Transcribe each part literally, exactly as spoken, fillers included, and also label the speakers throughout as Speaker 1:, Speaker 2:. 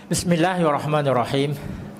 Speaker 1: بسم الله الرحمن الرحيم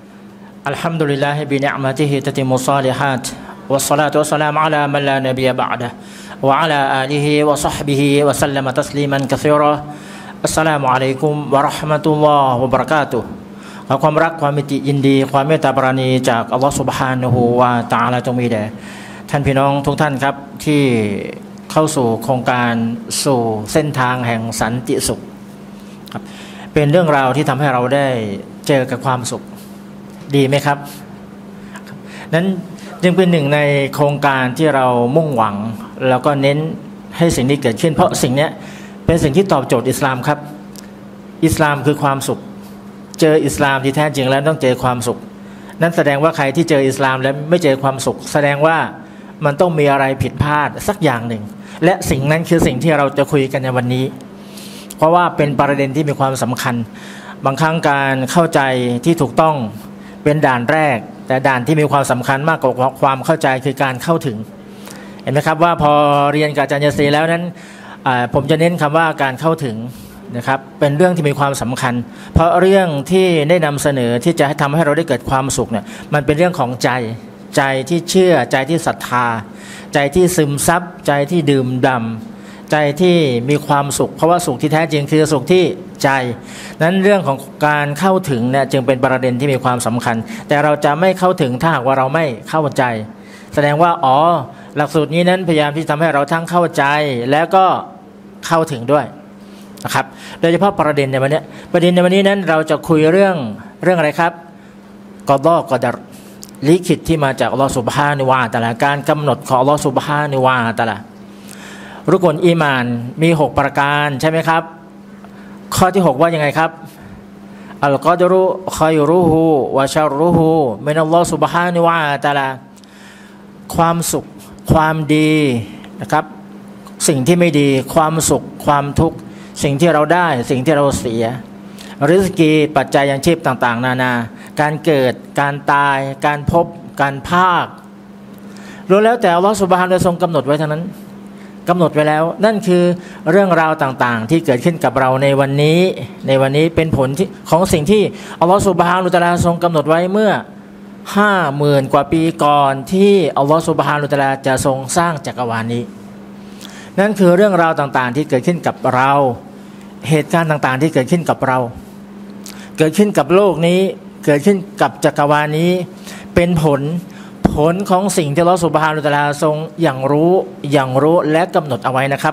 Speaker 1: الحمد لله بنعمته تتم الصالحات والصلاة والسلام على من لا نبي بعده وعلى آله وصحبه وسلم تسليما كثيرا السلام عليكم ورحمة الله وبركاتهขอความรักความมิตรยินดีความเมตตาปราณีจากอัลลอฮฺซุบฮานะฮูวะตะอาลาจงมีแด่ท่านพี่น้องทุกท่านครับที่เข้าสู่โครงการสู่เส้นทางแห่งสันติสุขครับเป็นเรื่องราวที่ทำให้เราได้เจอกับความสุขดีไหมครับนั้นจึงเป็นหนึ่งในโครงการที่เรามุ่งหวังแล้วก็เน้นให้สิ่งนี้เกิดขึ้นเพราะสิ่งนี้เป็นสิ่งที่ตอบโจทย์อิสลามครับอิสลามคือความสุขเจออิสลามที่แท้จริงแล้วต้องเจอความสุขนั้นแสดงว่าใครที่เจออิสลามแล้วไม่เจอความสุขแสดงว่ามันต้องมีอะไรผิดพลาดสักอย่างหนึ่งและสิ่งนั้นคือสิ่งที่เราจะคุยกันในวันนี้เพราะว่าเป็นประเด็นที่มีความสำคัญบางครั้งการเข้าใจที่ถูกต้องเป็นด่านแรกแต่ด่านที่มีความสำคัญมากกว่าความเข้าใจคือการเข้าถึงเห็นไหมครับว่าพอเรียนกับอาจารย์ยาซีแล้วนั้นผมจะเน้นคำว่าการเข้าถึงนะครับเป็นเรื่องที่มีความสำคัญเพราะเรื่องที่ได้นำเสนอที่จะให้ทำให้เราได้เกิดความสุขเนี่ยมันเป็นเรื่องของใจใจที่เชื่อใจที่ศรัทธาใจที่ซึมซับใจที่ดื่มด่ำใจที่มีความสุขเพราะว่าสุขที่แท้จริงคือสุขที่ใจนั้นเรื่องของการเข้าถึงเนี่ยจึงเป็นประเด็นที่มีความสำคัญแต่เราจะไม่เข้าถึงถ้าหากว่าเราไม่เข้าใจแสดงว่าอ๋อหลักสูตรนี้นั้นพยายามที่ทำให้เราทั้งเข้าใจแล้วก็เข้าถึงด้วยนะครับโดยเฉพาะประเด็นในวันนี้ประเด็นในวันนี้นั้นเราจะคุยเรื่องเรื่องอะไรครับกอฎอกอดัรลิขิตที่มาจากอัลลอฮฺซุบฮานะฮูวะตะอาลาการกำหนดของอัลลอฮฺซุบฮานะฮูวะตะอาลารุกนอีมานมีหกประการใช่ไหมครับข้อที่หกว่ายังไงครับอัลกอดรุคอยรุฮูวะชัรรุฮูมินัลลอฮฺซุบฮานะฮูวะตะอาลาความสุขความดีนะครับสิ่งที่ไม่ดีความสุขความทุกข์สิ่งที่เราได้สิ่งที่เราเสียริสกีปัจจัยยังชีพต่างๆนานาการเกิดการตายการพบการภาครู้แล้วแต่อัลลอฮฺซุบฮานะฮูวะตะอาลาทรงกำหนดไว้ทั้งนั้นกำหนดไว้แล้วนั่นคือเรื่องราวต่างๆที่เกิดขึ้นกับเราในวันนี้ในวันนี้เป็นผลที่ของสิ่งที่อัลลอฮฺซุบฮานะฮูวะตะอาลาทรงกำหนดไว้เมื่อห้าหมื่นกว่าปีก่อนที่อัลลอฮฺซุบฮานะฮูวะตะอาลาจะทรงสร้างจักรวาลนี้นั่นคือเรื่องราวต่างๆที่เกิดขึ้นกับเราเหตุการณ์ต่างๆที่เกิดขึ้นกับเราเกิดขึ้นกับโลกนี้เกิดขึ้นกับจักรวาลนี้เป็นผลผลของสิ่งที่อัลเลาะห์ซุบฮานะฮูวะตะอาลาทรงอย่างรู้อย่างรู้และกำหนดเอาไว้นะครับ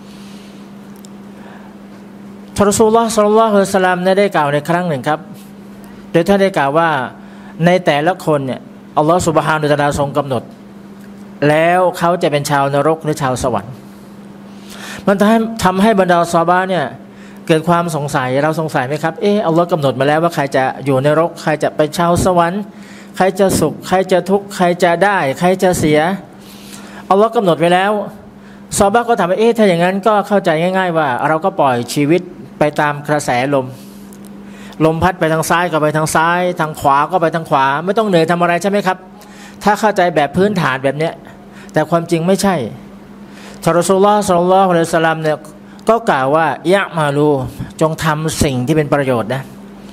Speaker 1: ท่านรอซูลุลลอฮ์ ศ็อลลัลลอฮุอะลัยฮิวะซัลลัมได้กล่าวในครั้งหนึ่งครับโดยท่านได้กล่าวว่าในแต่ละคนเนี่ยอัลเลาะห์ซุบฮานะฮูวะตะอาลาทรงกำหนดแล้วเขาจะเป็นชาวนรกหรือชาวสวรรค์มันทำให้ทำให้บรรดาซอฮาบะห์เนี่ยเกิดความสงสัยเราสงสัยไหมครับเอออัลลอฮ์กำหนดมาแล้วว่าใครจะอยู่ในนรกใครจะไปชาวสวรรค์ใครจะสุขใครจะทุกข์ใครจะได้ใครจะเสียอัลลอฮ์กำหนดไว้แล้วซอฮาบะห์ก็ถามว่าเอ๊ะถ้าอย่างนั้นก็เข้าใจง่ายๆว่าเราก็ปล่อยชีวิตไปตามกระแสลมลมพัดไปทางซ้ายก็ไปทางซ้ายทางขวาก็ไปทางขวาไม่ต้องเหนื่อยทำอะไรใช่ไหมครับถ้าเข้าใจแบบพื้นฐานแบบเนี้ยแต่ความจริงไม่ใช่ท่านรอซูลุลลอฮ์ ศ็อลลัลลอฮุอะลัยฮิวะซัลลัมเนี่ยก็กล่าวว่ายะมาลูจงทำสิ่งที่เป็นประโยชน์นะ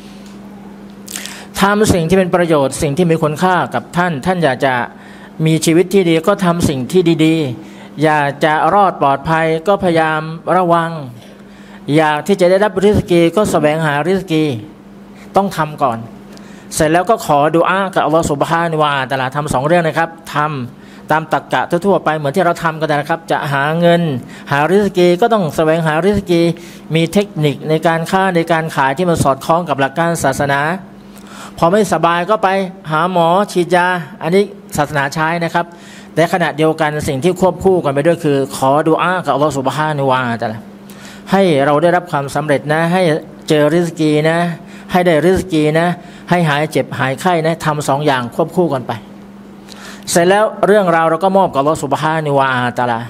Speaker 1: ทำสิ่งที่เป็นประโยชน์สิ่งที่มีคุณค่ากับท่านท่านอยากจะมีชีวิตที่ดีก็ทำสิ่งที่ดีๆอยากจะรอดปลอดภัยก็พยายามระวังอยากที่จะได้รับริสกีก็แสวงหาริสกีต้องทำก่อนเสร็จแล้วก็ขอดุอากับอัลลอฮฺซุบฮานะฮูวะตะอาลาทำสองเรื่องนะครับทำตามตรรกะทั่วๆไปเหมือนที่เราทำกันนะครับจะหาเงินหาริสกีก็ต้องแสวงหาริสกีมีเทคนิคในการค้าในการขายที่มันสอดคล้องกับหลักการศาสนาพอไม่สบายก็ไปหาหมอฉีดยาอันนี้ศาสนาใช้นะครับแต่ขณะเดียวกันสิ่งที่ควบคู่กันไปด้วยคือขอดุอากับอัลลอฮฺซุบฮานะฮูวะตะอาลาให้เราได้รับความสำเร็จนะให้เจอริสกีนะให้ได้ริสกีนะให้หายเจ็บหายไข้นะทำสองอย่างควบคู่กันไปเสร็จแล้วเรื่องราวเราก็มอบกับอัลเลาะห์ซุบฮานะฮูวะตะอาลา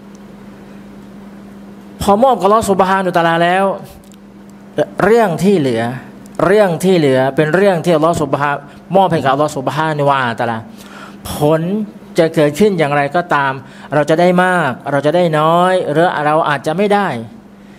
Speaker 1: พอมอบกับอัลเลาะห์ซุบฮานะฮูวะตะอาลาแล้วเรื่องที่เหลือเรื่องที่เหลือเป็นเรื่องที่อัลเลาะห์ซุบฮานะฮูวะตะอาลามอบให้กับอัลเลาะห์ซุบฮานะฮูวะตะอาลาผลจะเกิดขึ้นอย่างไรก็ตามเราจะได้มากเราจะได้น้อยหรือเราอาจจะไม่ได้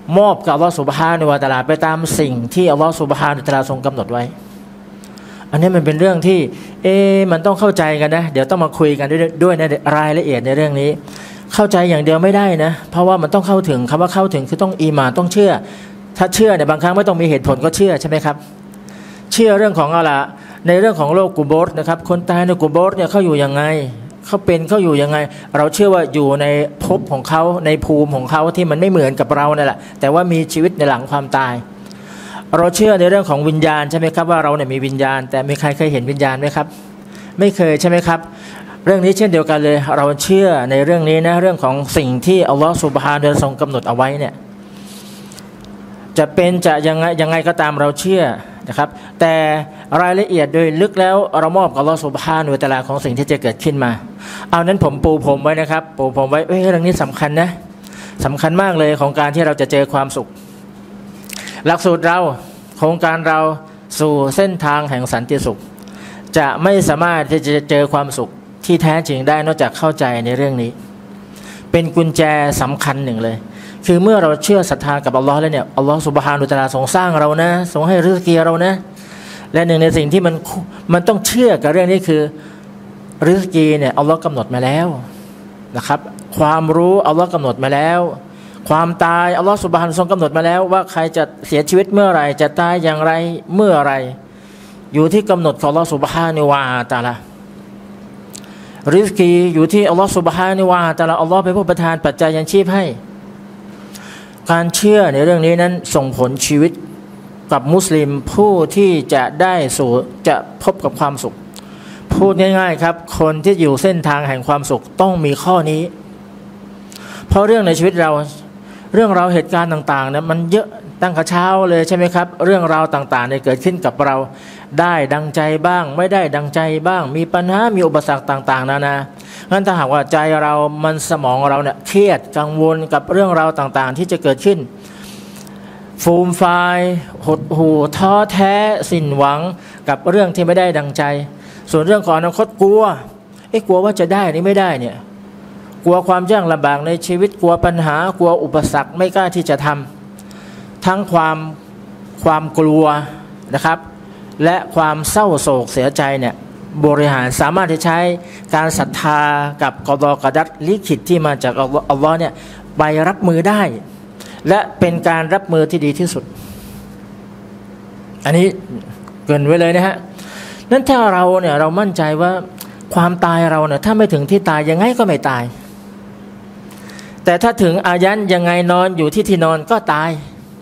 Speaker 1: มอบกับอัลลอฮฺซุบฮานะฮูวะตะอาลาไปตามสิ่งที่อัลลอฮฺซุบฮานะฮูวะตะอาลาทรงกำหนดไว้อันนี้มันเป็นเรื่องที่เอ๊ะมันต้องเข้าใจกันนะเดี๋ยวต้องมาคุยกันด้วยด้วยในรายละเอียดในเรื่องนี้เข้าใจอย่างเดียวไม่ได้นะเพราะว่ามันต้องเข้าถึงคำว่าเข้าถึงคือต้องอีหม่านต้องเชื่อถ้าเชื่อเนี่ยบางครั้งไม่ต้องมีเหตุผลก็เชื่อใช่ไหมครับเชื่อเรื่องของอะไรในเรื่องของโลกกุโบรนะครับคนตายในกุโบรเนี่ยเขาอยู่ยังไงเขาเป็นเขาอยู่ยังไงเราเชื่อว่าอยู่ในภพของเขาในภูมิของเขาที่มันไม่เหมือนกับเรานั่นแหละแต่ว่ามีชีวิตในหลังความตายเราเชื่อในเรื่องของวิญญาณใช่ไหมครับว่าเราเนี่ยมีวิญญาณแต่มีใครเคยเห็นวิญญาณไหมครับไม่เคยใช่ไหมครับเรื่องนี้เช่นเดียวกันเลยเราเชื่อในเรื่องนี้นะเรื่องของสิ่งที่อัลลอฮฺซุบฮานะฮูวะตะอาลาทรงกำหนดเอาไว้เนี่ยจะเป็นจะยังไงยังไงก็ตามเราเชื่อนะครับแต่รายละเอียดโดยลึกแล้วเรามอบกับอัลลอฮฺซุบฮานะฮูวะตะอาลาของสิ่งที่จะเกิดขึ้นมาเอานั้นผมปูผมไว้นะครับปูผมไว้เอ้ยเรื่องนี้สำคัญนะสำคัญมากเลยของการที่เราจะเจอความสุขหลักสูตรเราโครงการเราสู่เส้นทางแห่งสันติสุขจะไม่สามารถที่จะเจอความสุขที่แท้จริงได้นอกจากเข้าใจในเรื่องนี้เป็นกุญแจสำคัญหนึ่งเลยคือเมื่อเราเชื่อศรัทธากับอัลลอฮ์แล้วเนี่ยอัลลอฮ์ซุบฮานะฮูวะตะอาลาทรงสร้างเรานะทรงให้ริสกีเรานะและหนึ่งในสิ่งที่มันมันต้องเชื่อกับเรื่องนี้คือริสกีเนี่ยอัลลอฮ์กำหนดมาแล้วนะครับความรู้อัลลอฮ์กำหนดมาแล้วความตายอัลลอฮ์ซุบฮานะฮูวะตะอาลาทรงกำหนดมาแล้วว่าใครจะเสียชีวิตเมื่อไรจะตายอย่างไรเมื่อไรอยู่ที่กำหนดของอัลลอฮ์ซุบฮานะฮูวะตะอาลาริสกีอยู่ที่อัลลอฮ์ซุบฮานะฮูวะตะอาลาอัลลอฮ์เป็นผู้ประทานปัจจัยยังชีพให้การเชื่อในเรื่องนี้นั้นส่งผลชีวิตกับมุสลิมผู้ที่จะได้สู่จะพบกับความสุขพูดง่ายๆครับคนที่อยู่เส้นทางแห่งความสุขต้องมีข้อนี้เพราะเรื่องในชีวิตเราเรื่องราวเหตุการณ์ต่างๆเนี่ยมันเยอะตั้งแต่เช้าเลยใช่ไหมครับเรื่องราวต่างๆเนี่ยเกิดขึ้นกับเราได้ดังใจบ้างไม่ได้ดังใจบ้างมีปัญหามีอุปสรรคต่างๆนานางั้นถ้าหากว่าใจเรามันสมองเราเนี่ยเครียดกังวลกับเรื่องราวต่างๆที่จะเกิดขึ้นฟูมไฟหดหู่ท้อแท้สิ้นหวังกับเรื่องที่ไม่ได้ดังใจส่วนเรื่องของอนาคตกลัวเอ๊ะกลัวว่าจะได้นี่ไม่ได้เนี่ยกลัวความยากลำบากในชีวิตกลัวปัญหากลัวอุปสรรคไม่กล้าที่จะทำทั้งความความกลัวนะครับและความเศร้าโศกเสียใจเนี่ยบริหารสามารถที่ใช้การศรัทธากับกอฎอกะดัรลิขิตที่มาจากอัลลอฮ์เนี่ยไปรับมือได้และเป็นการรับมือที่ดีที่สุดอันนี้เกินไว้เลยนะฮะนั้นถ้าเราเนี่ยเรามั่นใจว่าความตายเราเนี่ยถ้าไม่ถึงที่ตายยังไงก็ไม่ตายแต่ถ้าถึงอายันยังไงนอนอยู่ที่ที่นอนก็ตาย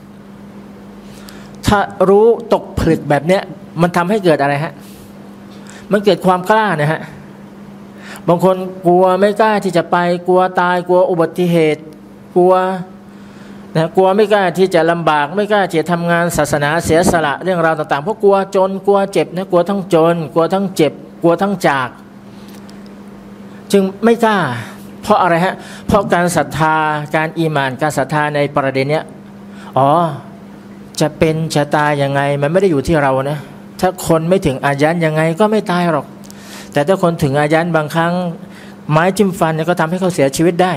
Speaker 1: ถ้ารู้ตกผลึกแบบเนี้ยมันทำให้เกิดอะไรฮะมันเกิดความกล้านะฮะบางคนกลัวไม่กล้าที่จะไปกลัวตายกลัวอุบัติเหตุกลัวนะกลัวไม่กล้าที่จะลำบากไม่กล้าที่จะทำงานศาสนาเสียสละเรื่องราวต่างๆเพราะกลัวจนกลัวเจ็บนะกลัวทั้งจนกลัวทั้งเจ็บกลัวทั้งจากจึงไม่กล้าเพราะอะไรฮะเพราะการศรัทธาการอีหม่านการศรัทธาในประเด็นเนี้ยอ๋อจะเป็นจะตายยังไงมันไม่ได้อยู่ที่เรานะถ้าคนไม่ถึงอายันยังไงก็ไม่ตายหรอกแต่ถ้าคนถึงอายันบางครั้งไม้จิ้มฟันเนี่ยก็ทำให้เขาเสียชีวิตได้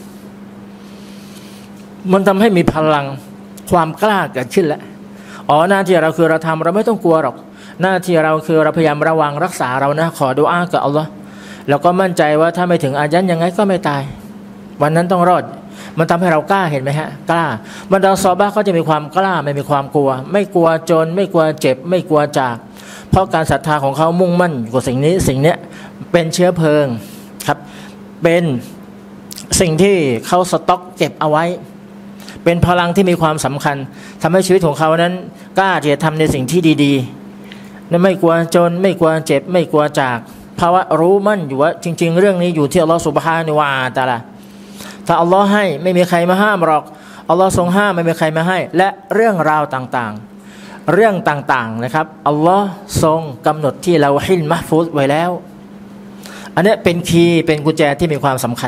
Speaker 1: มันทำให้มีพลังความกล้าเกิดขึ้นแล้วอ๋อหน้าที่เราคือเราทำเราไม่ต้องกลัวหรอกหน้าที่เราคือเราพยายามระวังรักษาเรานะขอดุอากับอัลลอฮ์แล้วก็มั่นใจว่าถ้าไม่ถึงอายันยังไงก็ไม่ตายวันนั้นต้องรอดมันทำให้เรากล้าเห็นไหมฮะกล้าบรรดาซอฮาบะห์เขาจะมีความกล้าไม่มีความกลัวไม่กลัวจนไม่กลัวเจ็บไม่กลัวจากเพราะการศรัทธาของเขามุ่งมั่นกับสิ่งนี้สิ่งเนี้ยเป็นเชื้อเพลิงครับเป็นสิ่งที่เขาสต็อกเก็บเอาไว้เป็นพลังที่มีความสำคัญทำให้ชีวิตของเขานั้นกล้าที่จะทำในสิ่งที่ดีๆและไม่กลัวจนไม่กลัวเจ็บไม่กลัวจากเพราะว่ารู้มั่นอยู่ว่าจริงๆเรื่องนี้อยู่ที่อัลลอฮฺซุบฮานะฮูวะตะอาลาถ้าอัลลอฮ์ให้ไม่มีใครมาห้ามหรอกอัลลอฮ์ทรงห้ามไม่มีใครมาให้และเรื่องราวต่างๆเรื่องต่างๆนะครับอัลลอฮ์ทรงกำหนดที่เราฮิลมะห์ฟูซไว้แล้วอันนี้เป็นคีย์เป็นกุญแจที่มีความสำคัญ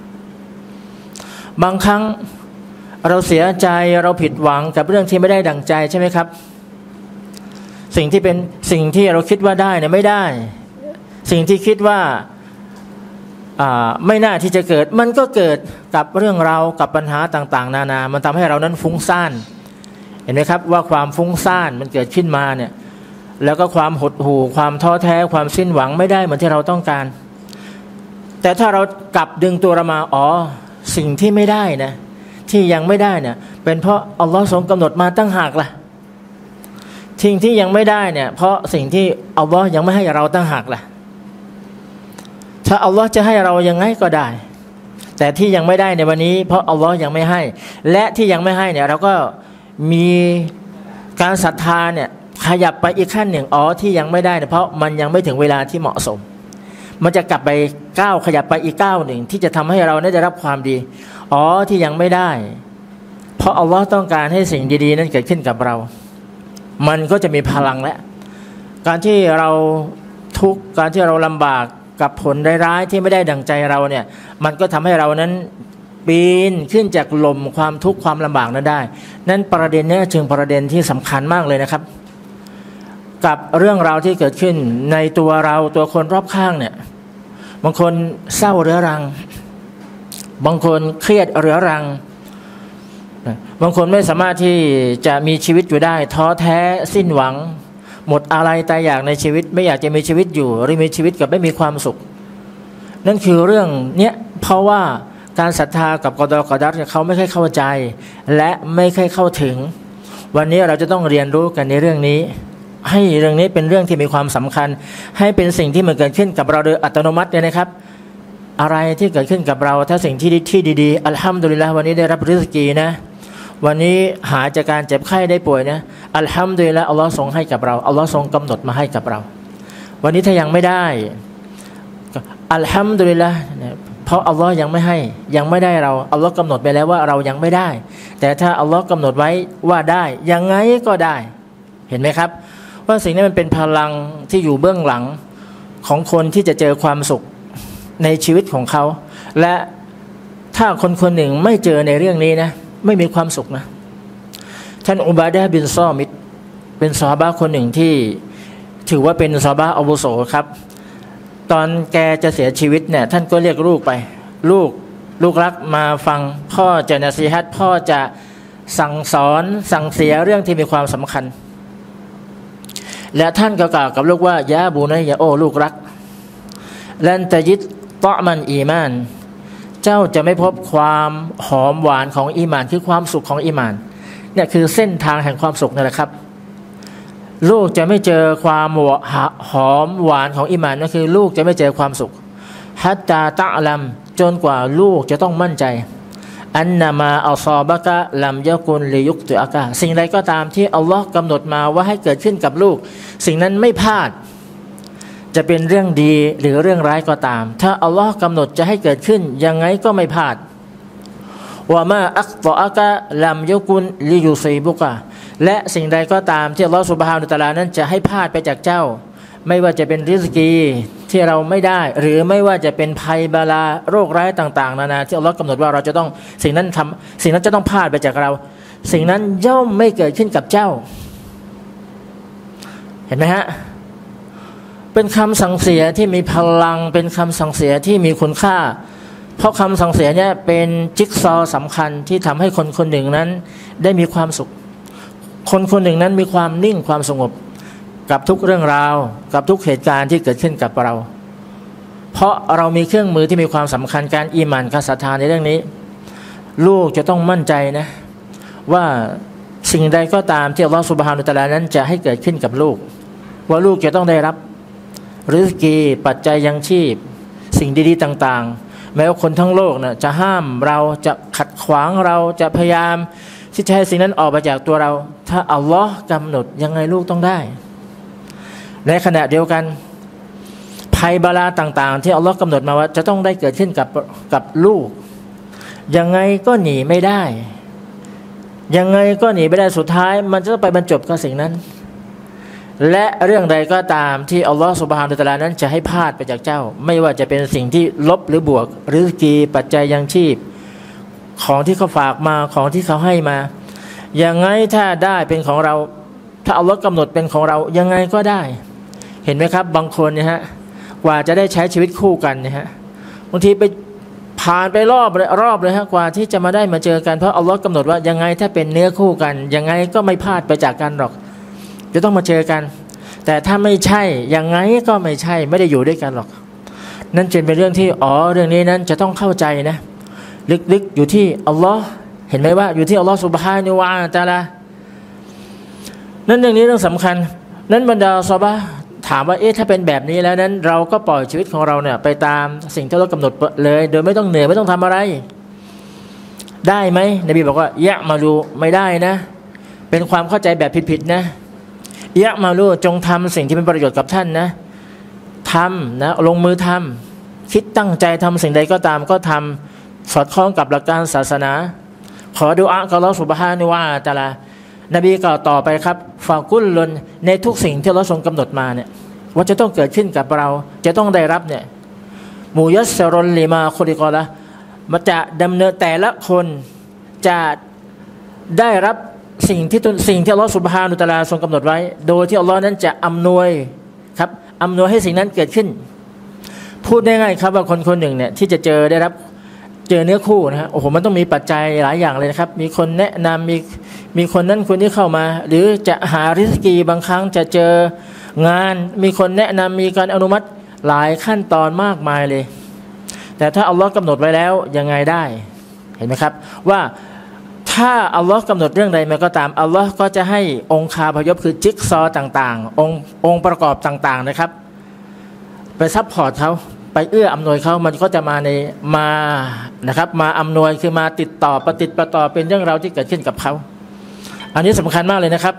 Speaker 1: บางครั้งเราเสียใจเราผิดหวังกับเรื่องที่ไม่ได้ดั่งใจใช่ไหมครับสิ่งที่เป็นสิ่งที่เราคิดว่าได้เนี่ยไม่ได้สิ่งที่คิดว่าไม่น่าที่จะเกิดมันก็เกิดกับเรื่องราวกับปัญหาต่างๆนานามันทำให้เรานั้นฟุ้งซ่านเห็นไหมครับว่าความฟุ้งซ่านมันเกิดขึ้นมาเนี่ยแล้วก็ความหดหู่ความท้อแท้ความสิ้นหวังไม่ได้เหมือนที่เราต้องการแต่ถ้าเรากลับดึงตัวเรามาอ๋อสิ่งที่ไม่ได้นะที่ยังไม่ได้เนี่ยเป็นเพราะอัลลอฮ์ทรงกำหนดมาตั้งหากล่ะสิ่งที่ยังไม่ได้เนี่ยเพราะสิ่งที่อัลลอฮ์ยังไม่ให้เราตั้งหากล่ะถ้าอัลลอฮ์จะให้เรายังไงก็ได้แต่ที่ยังไม่ได้ในวันนี้เพราะอัลลอฮ์ยังไม่ให้และที่ยังไม่ให้เนี่ยเราก็มีการศรัทธาเนี่ยขยับไปอีกขั้นหนึ่งอ๋อที่ยังไม่ได้เนี่ยเพราะมันยังไม่ถึงเวลาที่เหมาะสมมันจะกลับไปก้าวขยับไปอีกก้าวหนึ่งที่จะทำให้เราได้รับความดีอ๋อที่ยังไม่ได้เพราะอัลลอฮ์ต้องการให้สิ่งดีๆนั้นเกิดขึ้นกับเรามันก็จะมีพลังและการที่เราทุกข์การที่เราลำบากกับผลร้ายๆที่ไม่ได้ดั่งใจเราเนี่ยมันก็ทำให้เรานั้นปีนขึ้นจากลมความทุกข์ความลำบากนั้นได้นั่นประเด็นนี้จึงประเด็นที่สำคัญมากเลยนะครับกับเรื่องราวที่เกิดขึ้นในตัวเราตัวคนรอบข้างเนี่ยบางคนเศร้าเรื้อรังบางคนเครียดเรื้อรังบางคนไม่สามารถที่จะมีชีวิตอยู่ได้ท้อแท้สิ้นหวังหมดอะไรตายอยากในชีวิตไม่อยากจะมีชีวิตอยู่หรือมีชีวิตกับไม่มีความสุขนั่นคือเรื่องเนี้ยเพราะว่าการศรัทธากับกอฎอกอดัรเขาไม่ค่อยเข้าใจและไม่ค่อยเข้าถึงวันนี้เราจะต้องเรียนรู้กันในเรื่องนี้ให้เรื่องนี้เป็นเรื่องที่มีความสำคัญให้เป็นสิ่งที่มันเกิดขึ้นกับเราโดยอัตโนมัติเลยนะครับอะไรที่เกิดขึ้นกับเราถ้าสิ่งที่ที่ดีๆอัลฮัมดุลิลละห์วันนี้ได้รับริสกีนะวันนี้หายจากการเจ็บไข้ได้ป่วยนะอัลฮัมดุลิลละห์อัลลอฮ์ทรงให้กับเราอัลลอฮ์ทรงกำหนดมาให้กับเราวันนี้ถ้ายังไม่ได้อัลฮัมดุลิลละห์เพราะอัลลอฮ์ยังไม่ให้ยังไม่ได้เราอัลลอฮ์กำหนดไปแล้วว่าเรายังไม่ได้แต่ถ้าอัลลอฮ์กำหนดไว้ว่าได้ยังไงก็ได้เห็นไหมครับว่าสิ่งนี้มันเป็นพลังที่อยู่เบื้องหลังของคนที่จะเจอความสุขในชีวิตของเขาและถ้าคนคนหนึ่งไม่เจอในเรื่องนี้นะไม่มีความสุขนะท่านอุบาดะห์บินซอมิตเป็นซอฮาบะห์คนหนึ่งที่ถือว่าเป็นซอฮาบะห์อาวุโสครับตอนแกจะเสียชีวิตเนี่ยท่านก็เรียกลูกไปลูกลูกรักมาฟังพ่อจะนะซีฮัตพ่อจะสั่งสอนสั่งเสียเรื่องที่มีความสำคัญและท่านก็กล่าวกับลูกว่ายาบูนัยยะโอ้ลูกรักลันตะยิดตอมันอีมานเจ้าจะไม่พบความหอมหวานของอีมานคือความสุขของอีมานเนี่ยคือเส้นทางแห่งความสุขนั่นแหละครับลูกจะไม่เจอความหอมหวานของอีมานก็คือลูกจะไม่เจอความสุขฮัตตาตะลัมจนกว่าลูกจะต้องมั่นใจอันนามาอัลซอบะกะลัมยะกุนลิยุกตุอากะสิ่งใดก็ตามที่อัลลอฮ์กำหนดมาว่าให้เกิดขึ้นกับลูกสิ่งนั้นไม่พลาดจะเป็นเรื่องดีหรือเรื่องร้ายก็ตามถ้าอัลลอฮ์กำหนดจะให้เกิดขึ้นยังไงก็ไม่พลาดวะมาอักตออากะลัมยะกุนลิยุซีบุกะและสิ่งใดก็ตามที่อัลลอฮ์ซุบฮานะฮูวะตะอาลานั้นจะให้พลาดไปจากเจ้าไม่ว่าจะเป็นริสกีที่เราไม่ได้หรือไม่ว่าจะเป็นภัยบาลาโรคร้ายต่างๆนานาที่อัลลอฮ์กำหนดว่าเราจะต้องสิ่งนั้นทำสิ่งนั้นจะต้องพลาดไปจากเราสิ่งนั้นย่อมไม่เกิดขึ้นกับเจ้าเห็นไหมฮะเป็นคำสั่งเสียที่มีพลังเป็นคำสั่งเสียที่มีคุณค่าเพราะคำสั่งเสียเนี่ยเป็นจิ๊กซอว์สำคัญที่ทำให้คนคนหนึ่งนั้นได้มีความสุขคนคนหนึ่งนั้นมีความนิ่งความสงบกับทุกเรื่องราวกับทุกเหตุการณ์ที่เกิดขึ้นกับเราเพราะเรามีเครื่องมือที่มีความสำคัญการอีหม่านการศรัทธาในเรื่องนี้ลูกจะต้องมั่นใจนะว่าสิ่งใดก็ตามที่อัลลอฮฺซุบฮานะฮูวะตะอาลานั้นจะให้เกิดขึ้นกับลูกว่าลูกจะต้องได้รับริสกีปัจจัยยังชีพสิ่งดีๆต่างๆแม้ว่าคนทั้งโลกนะจะห้ามเราจะขัดขวางเราจะพยายามที่จะให้สิ่งนั้นออกมาจากตัวเราถ้าอัลลอฮ์กำหนดยังไงลูกต้องได้ในขณะเดียวกันภัยบาลาต่างๆที่อัลลอฮ์กำหนดมาว่าจะต้องได้เกิดขึ้นกับกับลูกยังไงก็หนีไม่ได้ยังไงก็หนีไม่ได้สุดท้ายมันจะต้องไปบรรจบกับสิ่งนั้นและเรื่องใดก็ตามที่อัลลอฮ์ซุบฮานะฮูวะตะอาลานั้นจะให้พลาดไปจากเจ้าไม่ว่าจะเป็นสิ่งที่ลบหรือบวกริสกีปัจจัยยังชีพของที่เขาฝากมาของที่เขาให้มายังไงถ้าได้เป็นของเราถ้าอัลลอฮ์กำหนดเป็นของเรายังไงก็ได้เห็นไหมครับบางคนเนี่ยฮะกว่าจะได้ใช้ชีวิตคู่กันเนี่ยฮะบางทีไปผ่านไปรอบรอบเลยฮะกว่าที่จะมาได้มาเจอกันเพราะอัลลอฮ์กำหนดว่ายังไงถ้าเป็นเนื้อคู่กันยังไงก็ไม่พลาดไปจากกันหรอกจะต้องมาเจอกันแต่ถ้าไม่ใช่ยังไงก็ไม่ใช่ไม่ได้อยู่ด้วยกันหรอกนั่นจึงเป็นเรื่องที่อ๋อเรื่องนี้นั้นจะต้องเข้าใจนะลึกๆอยู่ที่อัลลอฮ์เห็นไหมว่าอยู่ที่อัลลอฮ์ซุบฮานะฮูวะตะอาลานั่นเรื่องนี้เรื่องสำคัญนั้นบรรดาซอฮาบะห์ถามว่าเอ๊ะถ้าเป็นแบบนี้แล้วนั้นเราก็ปล่อยชีวิตของเราเนี่ยไปตามสิ่งที่เรากำหนดเลยโดยไม่ต้องเหนื่อยไม่ต้องทำอะไรได้ไหมนบีบอกว่ายะมาลูไม่ได้นะเป็นความเข้าใจแบบผิดๆนะยะมาลูจงทำสิ่งที่เป็นประโยชน์กับท่านนะทำนะลงมือทำคิดตั้งใจทำสิ่งใดก็ตามก็ทำสอดคล้องกับหลักการศาสนาขอดุอากับอัลเลาะห์ซุบฮานะฮูวะตะอาลานบีกล่าวต่อไปครับฟากุลลนในทุกสิ่งที่เราทรงกำหนดมาเนี่ยว่าจะต้องเกิดขึ้นกับเราจะต้องได้รับเนี่ยมูยัสซารอนลิมาคุลิกอละมันจะดำเนินแต่ละคนจะได้รับสิ่งที่ตนสิ่งที่อัลเลาะห์ซุบฮานะฮูวะตะอาลาทรงกำหนดไว้โดยที่อัลเลาะห์นั้นจะอำนวยครับอำนวยให้สิ่งนั้นเกิดขึ้นพูดได้ง่ายครับว่าคนคนหนึ่งเนี่ยที่จะเจอได้รับเจอเนื้อคู่นะฮะโอ้โหมันต้องมีปัจจัยหลายอย่างเลยนะครับมีคนแนะนำมีมีคนนั้นคนนี้เข้ามาหรือจะหาริสกีบางครั้งจะเจองานมีคนแนะนำมีการอนุมัติหลายขั้นตอนมากมายเลยแต่ถ้าอัลลอฮ์กำหนดไว้แล้วยังไงได้เห็นไหมครับว่าถ้าอัลลอฮ์กำหนดเรื่องใดมาก็ตามอัลลอฮ์ก็จะให้องค์คาพยพคือจิ๊กซอต่างๆองค์องค์ประกอบต่างๆนะครับไปซัพพอร์ตเขาไปเอื้ออำนวยเขามันก็จะมาในมานะครับมาอำนวยคือมาติดต่อประติดประต่อเป็นเรื่องราวที่เกิดขึ้นกับเขาอันนี้สำคัญมากเลยนะครับ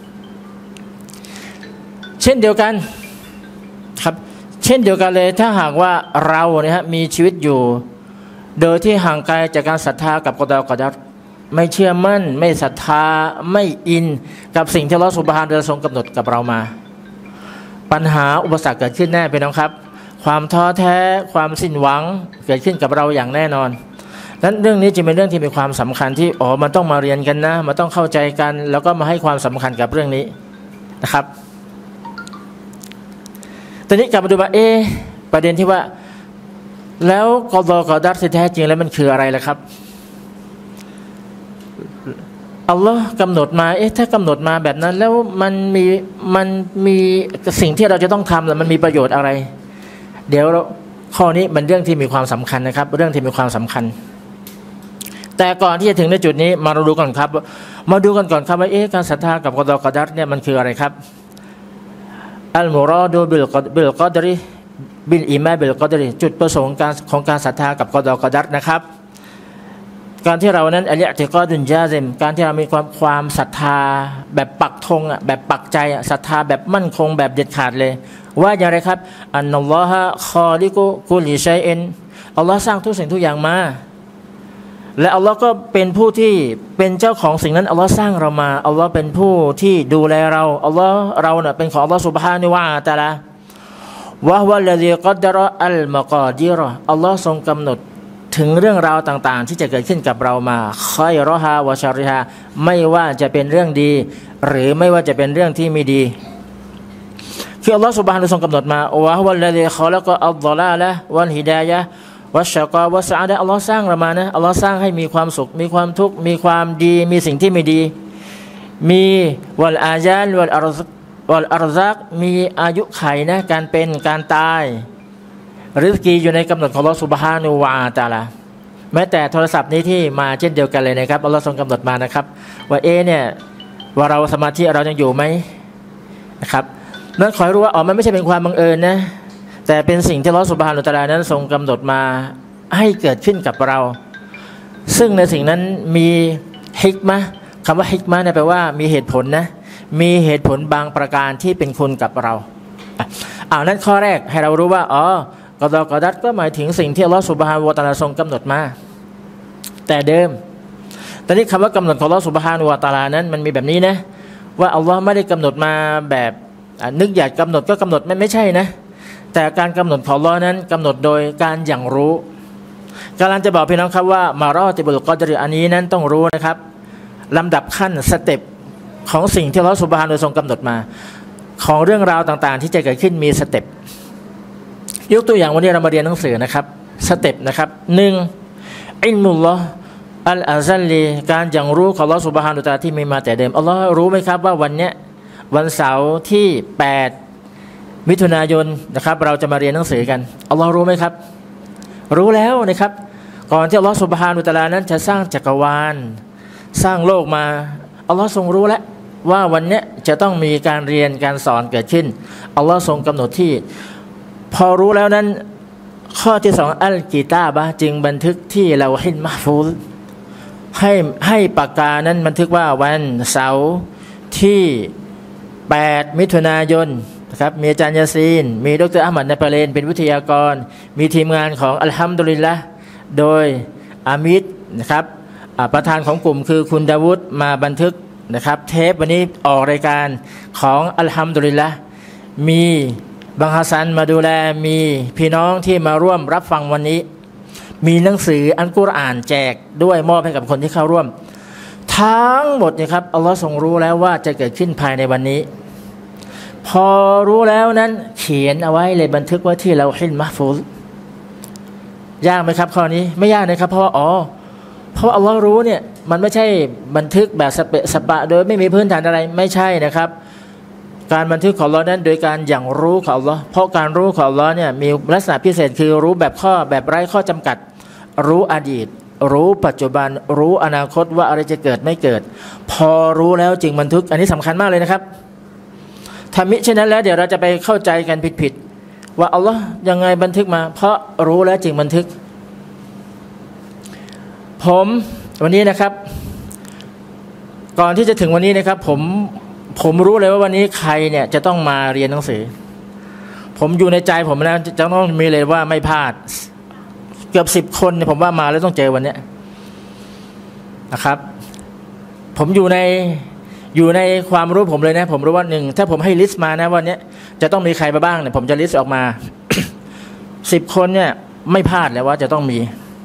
Speaker 1: เช่นเดียวกันครับเช่นเดียวกันเลยถ้าหากว่าเราเนี่ยฮะมีชีวิตอยู่โดยที่ห่างไกลจากการศรัทธากับกอฎอกอดัรไม่เชื่อมั่นไม่ศรัทธาไม่อินกับสิ่งที่อัลเลาะห์ซุบฮานะฮูวะตะอาลาทรงกำหนดกับเรามาปัญหาอุปสรรคเกิดขึ้นแน่พี่น้องครับความท้อแท้ความสิ้นหวังเกิดขึ้นกับเราอย่างแน่นอนนั้นเรื่องนี้จึงเป็นเรื่องที่มีความสำคัญที่อ๋อมันต้องมาเรียนกันนะมันต้องเข้าใจกันแล้วก็มาให้ความสำคัญกับเรื่องนี้นะครับตอนนี้กลับมาดูว่าเอ๊ะประเด็นที่ว่าแล้วกอฎอกอดัรที่แท้จริงแล้วมันคืออะไรล่ะครับอัลลอฮ์กำหนดมาเอ๊ะถ้ากำหนดมาแบบนั้นแล้วมันมีมันมีสิ่งที่เราจะต้องทำแล้วมันมีประโยชน์อะไรเดี๋ยวข้อนี้มันเรื่องที่มีความสำคัญนะครับเรื่องที่มีความสำคัญแต่ก่อนที่จะถึงในจุดนี้มาดูก่อนครับมาดูกันก่อนครับว่าเอ๊ะการศรัทธากับกอฎอกอดัรเนี่ยมันคืออะไรครับอัลมุรอดูบิลบิลกอดริบิลอีมานบิลกอดริจุดประสงค์การของการศรัทธากับกอฎอกอดัรนะครับการที่เรานั้นอัลอิอ์ติกอดุนญาซิมการที่เรามีความความศรัทธาแบบปักธงอ่ะแบบปักใจอ่ะศรัทธาแบบมั่นคงแบบเด็ดขาดเลยว่าอย่างไรครับอันนัลลอฮะคอลิกุกุลิชัยอินอัลลอฮ์สร้างทุกสิ่งทุกอย่างมาและอัลลอฮ์ก็เป็นผู้ที่เป็นเจ้าของสิ่งนั้นอัลลอฮ์สร้างเรามาอัลลอฮ์เป็นผู้ที่ดูแลเราอัลลอฮ์เราเนี่ยเป็นของอัลลอฮ์ซุบฮานะฮูวะตะอาลาวะฮุวัลลซีกัดดะรออัลมะกอดิรอัลลอฮ์ทรงกำหนดถึงเรื่องราวต่างๆที่จะเกิดขึ้นกับเรามาคอยรอฮาวะชาริฮาไม่ว่าจะเป็นเรื่องดีหรือไม่ว่าจะเป็นเรื่องที่ไม่ดีคืออัลลอฮฺซุบฮานะฮูวะตะอาลาทรงกำหนดมาวะฮุวัลลซีคอละกะอัฎฎอลาละวัลฮิดายะฮ์วัชชะกอวัสซะอาดะฮ์อัลลอฮ์สร้างเรามานะอัลลอฮ์สร้างให้มีความสุขมีความทุกข์มีความดีมีสิ่งที่ไม่ดีมีวัลอาญาลวัลอัรซวัลอัรซักมีอายุไขนะการเป็นการตายริสกีอยู่ในกำหนดของอัลลอฮฺซุบฮานะฮูวะตะอาลาแม้แต่โทรศัพท์นี้ที่มาเช่นเดียวกันเลยนะครับอัลลอฮ์ทรงกำหนดมานะครับว่าเอเนี่ยว่าเราสมาธิเรายังอยู่ไหมนะครับนั้นขอให้รู้ว่าอ๋อมันไม่ใช่เป็นความบังเอิญนะแต่เป็นสิ่งที่อัลเลาะห์ซุบฮานะฮูวะตะอาลานั้นทรงกำหนดมาให้เกิดขึ้นกับเราซึ่งในสิ่งนั้นมีฮิกมะห์คำว่าฮิกมะห์เนี่ยแปลว่ามีเหตุผลนะมีเหตุผลบางประการที่เป็นคุณกับเราอ้าวนั้นข้อแรกให้เรารู้ว่าอ๋อกอฎอกอดัรก็หมายถึงสิ่งที่อัลเลาะห์ซุบฮานะฮูวะตะอาลาทรงกำหนดมาแต่เดิมตอนนี้คำว่ากำหนดของอัลเลาะห์ซุบฮานะฮูวะตะอาลานั้นมันมีแบบนี้นะว่าอัลเลาะห์ไม่ได้กำหนดมาแบบนึกอยากกำหนดก็กำหนดไม่ไม่ใช่นะแต่การกำหนดของอัลเลาะห์นั้นกำหนดโดยการอย่างรู้กำลังจะบอกพี่น้องครับว่ามารอติบุลกอดรอันนี้นั้นต้องรู้นะครับลำดับขั้นสเต็ปของสิ่งที่อัลเลาะห์ซุบฮานะฮูวะตะอาลาทรงกำหนดมาของเรื่องราวต่างๆที่จะเกิดขึ้นมีสเต็ปยกตัวอย่างวันนี้เรามาเรียนหนังสือนะครับสเต็ปนะครับหนึ่งอิลมุลลอฮ์อัลอาซัลลีการอย่างรู้ของอัลลอฮ์ซุบฮานะฮูวะตะอาลาที่มีมาแต่เดิมอัลลอฮ์รู้ไหมครับว่าวันเนี้ยวันเสาร์ที่แปดมิถุนายนนะครับเราจะมาเรียนหนังสือกันอัลลอฮ์รู้ไหมครับรู้แล้วนะครับก่อนที่อัลลอฮ์ซุบฮานะฮูวะตะอาลานั้นจะสร้างจักรวาลสร้างโลกมาอัลลอฮ์ทรงรู้แล้วว่าวันนี้จะต้องมีการเรียนการสอนเกิดขึ้นอัลลอฮ์ทรงกำหนดที่พอรู้แล้วนั้นข้อที่สองอัลกิตาบะจึงบันทึกที่เราฮินมะห์ฟูซให้ให้ปากกานั้นบันทึกว่าวันเสาร์ที่แปดมิถุนายนนะครับมีอาจารย์ยาซีนมีดรอะห์มัด นาปาเลนเป็นวิทยากรมีทีมงานของอัลฮัมดุลิลละห์โดยอามิดนะครับประธานของกลุ่มคือคุณดาวุฒมาบันทึกนะครับเทปวันนี้ออกรายการของอัลฮัมดุลิลละห์มีบังฮัสซันมาดูแลมีพี่น้องที่มาร่วมรับฟังวันนี้มีหนังสืออัลกุรอานแจกด้วยมอบให้กับคนที่เข้าร่วมทั้งหมดนะครับอัลลอฮ์ทรงรู้แล้วว่าจะเกิดขึ้นภายในวันนี้พอรู้แล้วนั้นเขียนเอาไว้เลยบันทึกไว้ที่เราฮิลมะห์ฟูซยากไหมครับข้อนี้ไม่ยากนะครับเพราะว่าอ๋อเพราะอัลลอฮ์รู้เนี่ยมันไม่ใช่บันทึกแบบสเปะสปะโดยไม่มีพื้นฐานอะไรไม่ใช่นะครับการบันทึกของอัลลอฮ์นั้นโดยการอย่างรู้ของอัลลอฮ์เพราะการรู้ของอัลลอฮ์เนี่ยมีลักษณะพิเศษคือรู้แบบข้อแบบไร้ข้อจำกัดรู้อดีตรู้ปัจจุบันรู้อนาคตว่าอะไรจะเกิดไม่เกิดพอรู้แล้วจึงบันทึกอันนี้สำคัญมากเลยนะครับถ้ามิฉะนั้นแล้วเดี๋ยวเราจะไปเข้าใจกันผิดๆว่าอัลลอฮ์ยังไงบันทึกมาเพราะรู้แล้วจึงบันทึกผมวันนี้นะครับก่อนที่จะถึงวันนี้นะครับผมผมรู้เลยว่าวันนี้ใครเนี่ยจะต้องมาเรียนหนังสือผมอยู่ในใจผมนะจะต้องมีเลยว่าไม่พลาดเกือบสิบคนเนี่ยผมว่ามาแล้วต้องเจอวันนี้นะครับผมอยู่ในอยู่ในความรู้ผมเลยนะผมรู้ว่าหนึ่งถ้าผมให้ลิสต์มานะวันนี้จะต้องมีใครมาบ้างเนี่ยผมจะลิสต์ออกมา สิบคนเนี่ยไม่พลาดเลยว่าจะต้องมี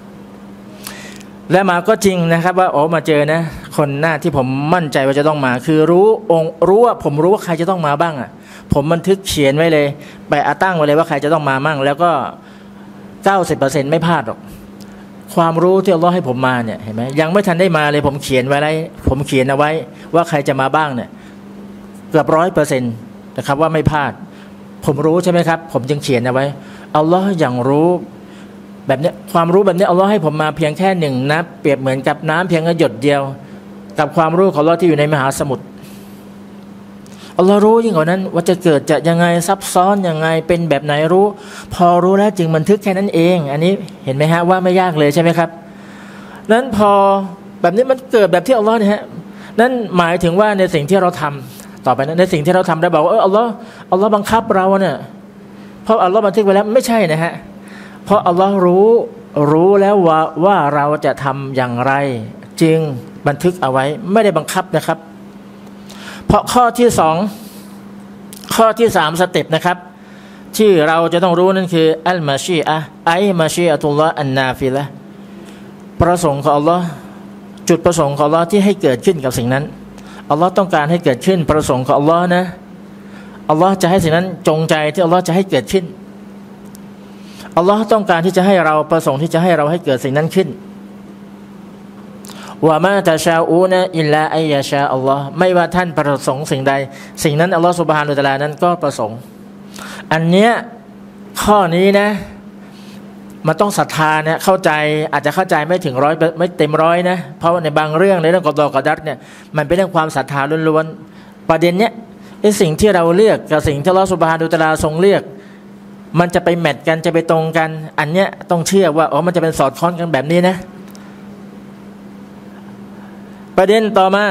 Speaker 1: และมาก็จริงนะครับว่าโอ้มาเจอนะคนหน้าที่ผมมั่นใจว่าจะต้องมาคือรู้องค์รู้ว่าผมรู้ว่าใครจะต้องมาบ้างอ่ะผมบันทึกเขียนไว้เลยไปอาตั้งไว้เลยว่าใครจะต้องมามั่งแล้วก็ เก้าสิบเปอร์เซ็นต์ ไม่พลาดหรอกความรู้ที่อัลเลาะห์ให้ผมมาเนี่ยเห็นไหมยังไม่ทันได้มาเลยผมเขียนไว้ไว้ผมเขียนเอาไว้ว่าใครจะมาบ้างเนี่ยเกือบร้อยเปอร์เซ็นต์นะครับว่าไม่พลาดผมรู้ใช่ไหมครับผมจึงเขียนเอาไว้อัลเลาะห์อย่างรู้แบบนี้ความรู้แบบนี้อัลเลาะห์ให้ผมมาเพียงแค่หนึ่งนับเปรียบเหมือนกับน้ำเพียงหยดเดียวกับความรู้ของอัลเลาะห์ที่อยู่ในมหาสมุทรอัลเลาะห์รู้ยิ่งกว่านั้นว่าจะเกิดจะยังไงซับซ้อนยังไงเป็นแบบไหนรู้พอรู้แล้วจึงบันทึกแค่นั้นเองอันนี้เห็นไหมฮะว่าไม่ยากเลยใช่ไหมครับนั้นพอแบบนี้มันเกิดแบบที่อัลเลาะห์เนี่ยฮะนั้นหมายถึงว่าในสิ่งที่เราทำต่อไปนั้นในสิ่งที่เราทำได้บอกว่าเอออัลเลาะห์อัลเลาะห์บังคับเราเนี่ยเพราะอัลเลาะห์บันทึกไว้แล้วไม่ใช่นะฮะเพราะอัลลอฮ์รู้รู้แล้วว่าว่าเราจะทำอย่างไรจึงบันทึกเอาไว้ไม่ได้บังคับนะครับเพราะข้อที่สองข้อที่สามสเต็ปนะครับที่เราจะต้องรู้นั่นคืออัลมาชีอะห์ไอมาชีอะตุลลอฮ์อันนาฟิละห์ประสงค์ของอัลลอฮ์จุดประสงค์ของอัลลอฮ์ที่ให้เกิดขึ้นกับสิ่งนั้นอัลลอฮ์ต้องการให้เกิดขึ้นประสงค์ของอัลลอฮ์นะอัลลอฮ์จะให้สิ่งนั้นจงใจที่อัลลอฮ์จะให้เกิดขึ้นอัลลอฮ์ต้องการที่จะให้เราประสงค์ที่จะให้เราให้เกิดสิ่งนั้นขึ้นว่ามาตะชาอูนะอิลลาอัยยะชาอัลลอฮ์ไม่ว่าท่านประสงค์สิ่งใดสิ่งนั้นอัลลอฮ์ซุบฮานะฮูวะตะอาลานั้นก็ประสงค์อันเนี้ยข้อนี้นะมันต้องศรัทธาเนี่ยเข้าใจอาจจะเข้าใจไม่ถึงร้อยไม่เต็มร้อยนะเพราะในบางเรื่องในเรื่องกอฎอกับดัรเนี่ยมันเป็นเรื่องความศรัทธาล้วนๆประเด็นเนี้ยไอ้สิ่งที่เราเลือกกับสิ่งที่อัลลอฮ์ซุบฮานะฮูวะตะอาลาทรงเลือกมันจะไปแมทกันจะไปตรงกันอันเนี้ยต้องเชื่อว่าอ๋อมันจะเป็นสอดคล้องกันแบบนี้นะประเด็นต่อมา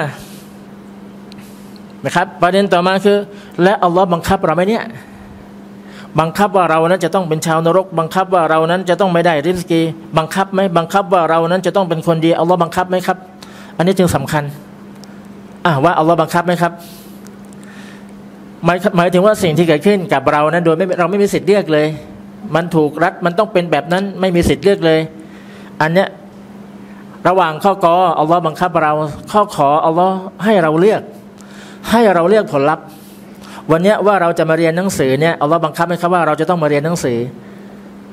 Speaker 1: นะครับประเด็นต่อมาคือและอัลลอฮ์บังคับเราไหมเนี่ยบังคับว่าเรานั้นจะต้องเป็นชาวนรกบังคับว่าเรานั้นจะต้องไม่ได้ริสกีบังคับไหมบังคับว่าเรานั้นจะต้องเป็นคนดีอัลลอฮ์บังคับไหมครับอันนี้จึงสำคัญอ่ะว่าอัลลอฮ์บังคับไหมครับหมายหมายถึงว่าสิ่งที่เกิดขึ้นกับเรานั้นโดยไม่เราไม่มีสิทธิ์เลือกเลยมันถูกรัดมันต้องเป็นแบบนั้นไม่มีสิทธิ์เลือกเลยอันเนี้ยระหว่างข้อกออัลลอฮ์บังคับเราข้อขออัลลอฮ์ให้เราเลือกให้เราเลือกผลลัพธ์วันนี้ว่าเราจะมาเรียนหนังสือเนี่ยอัลลอฮ์บังคับไหมครับว่าเราจะต้องมาเรียนหนังสือ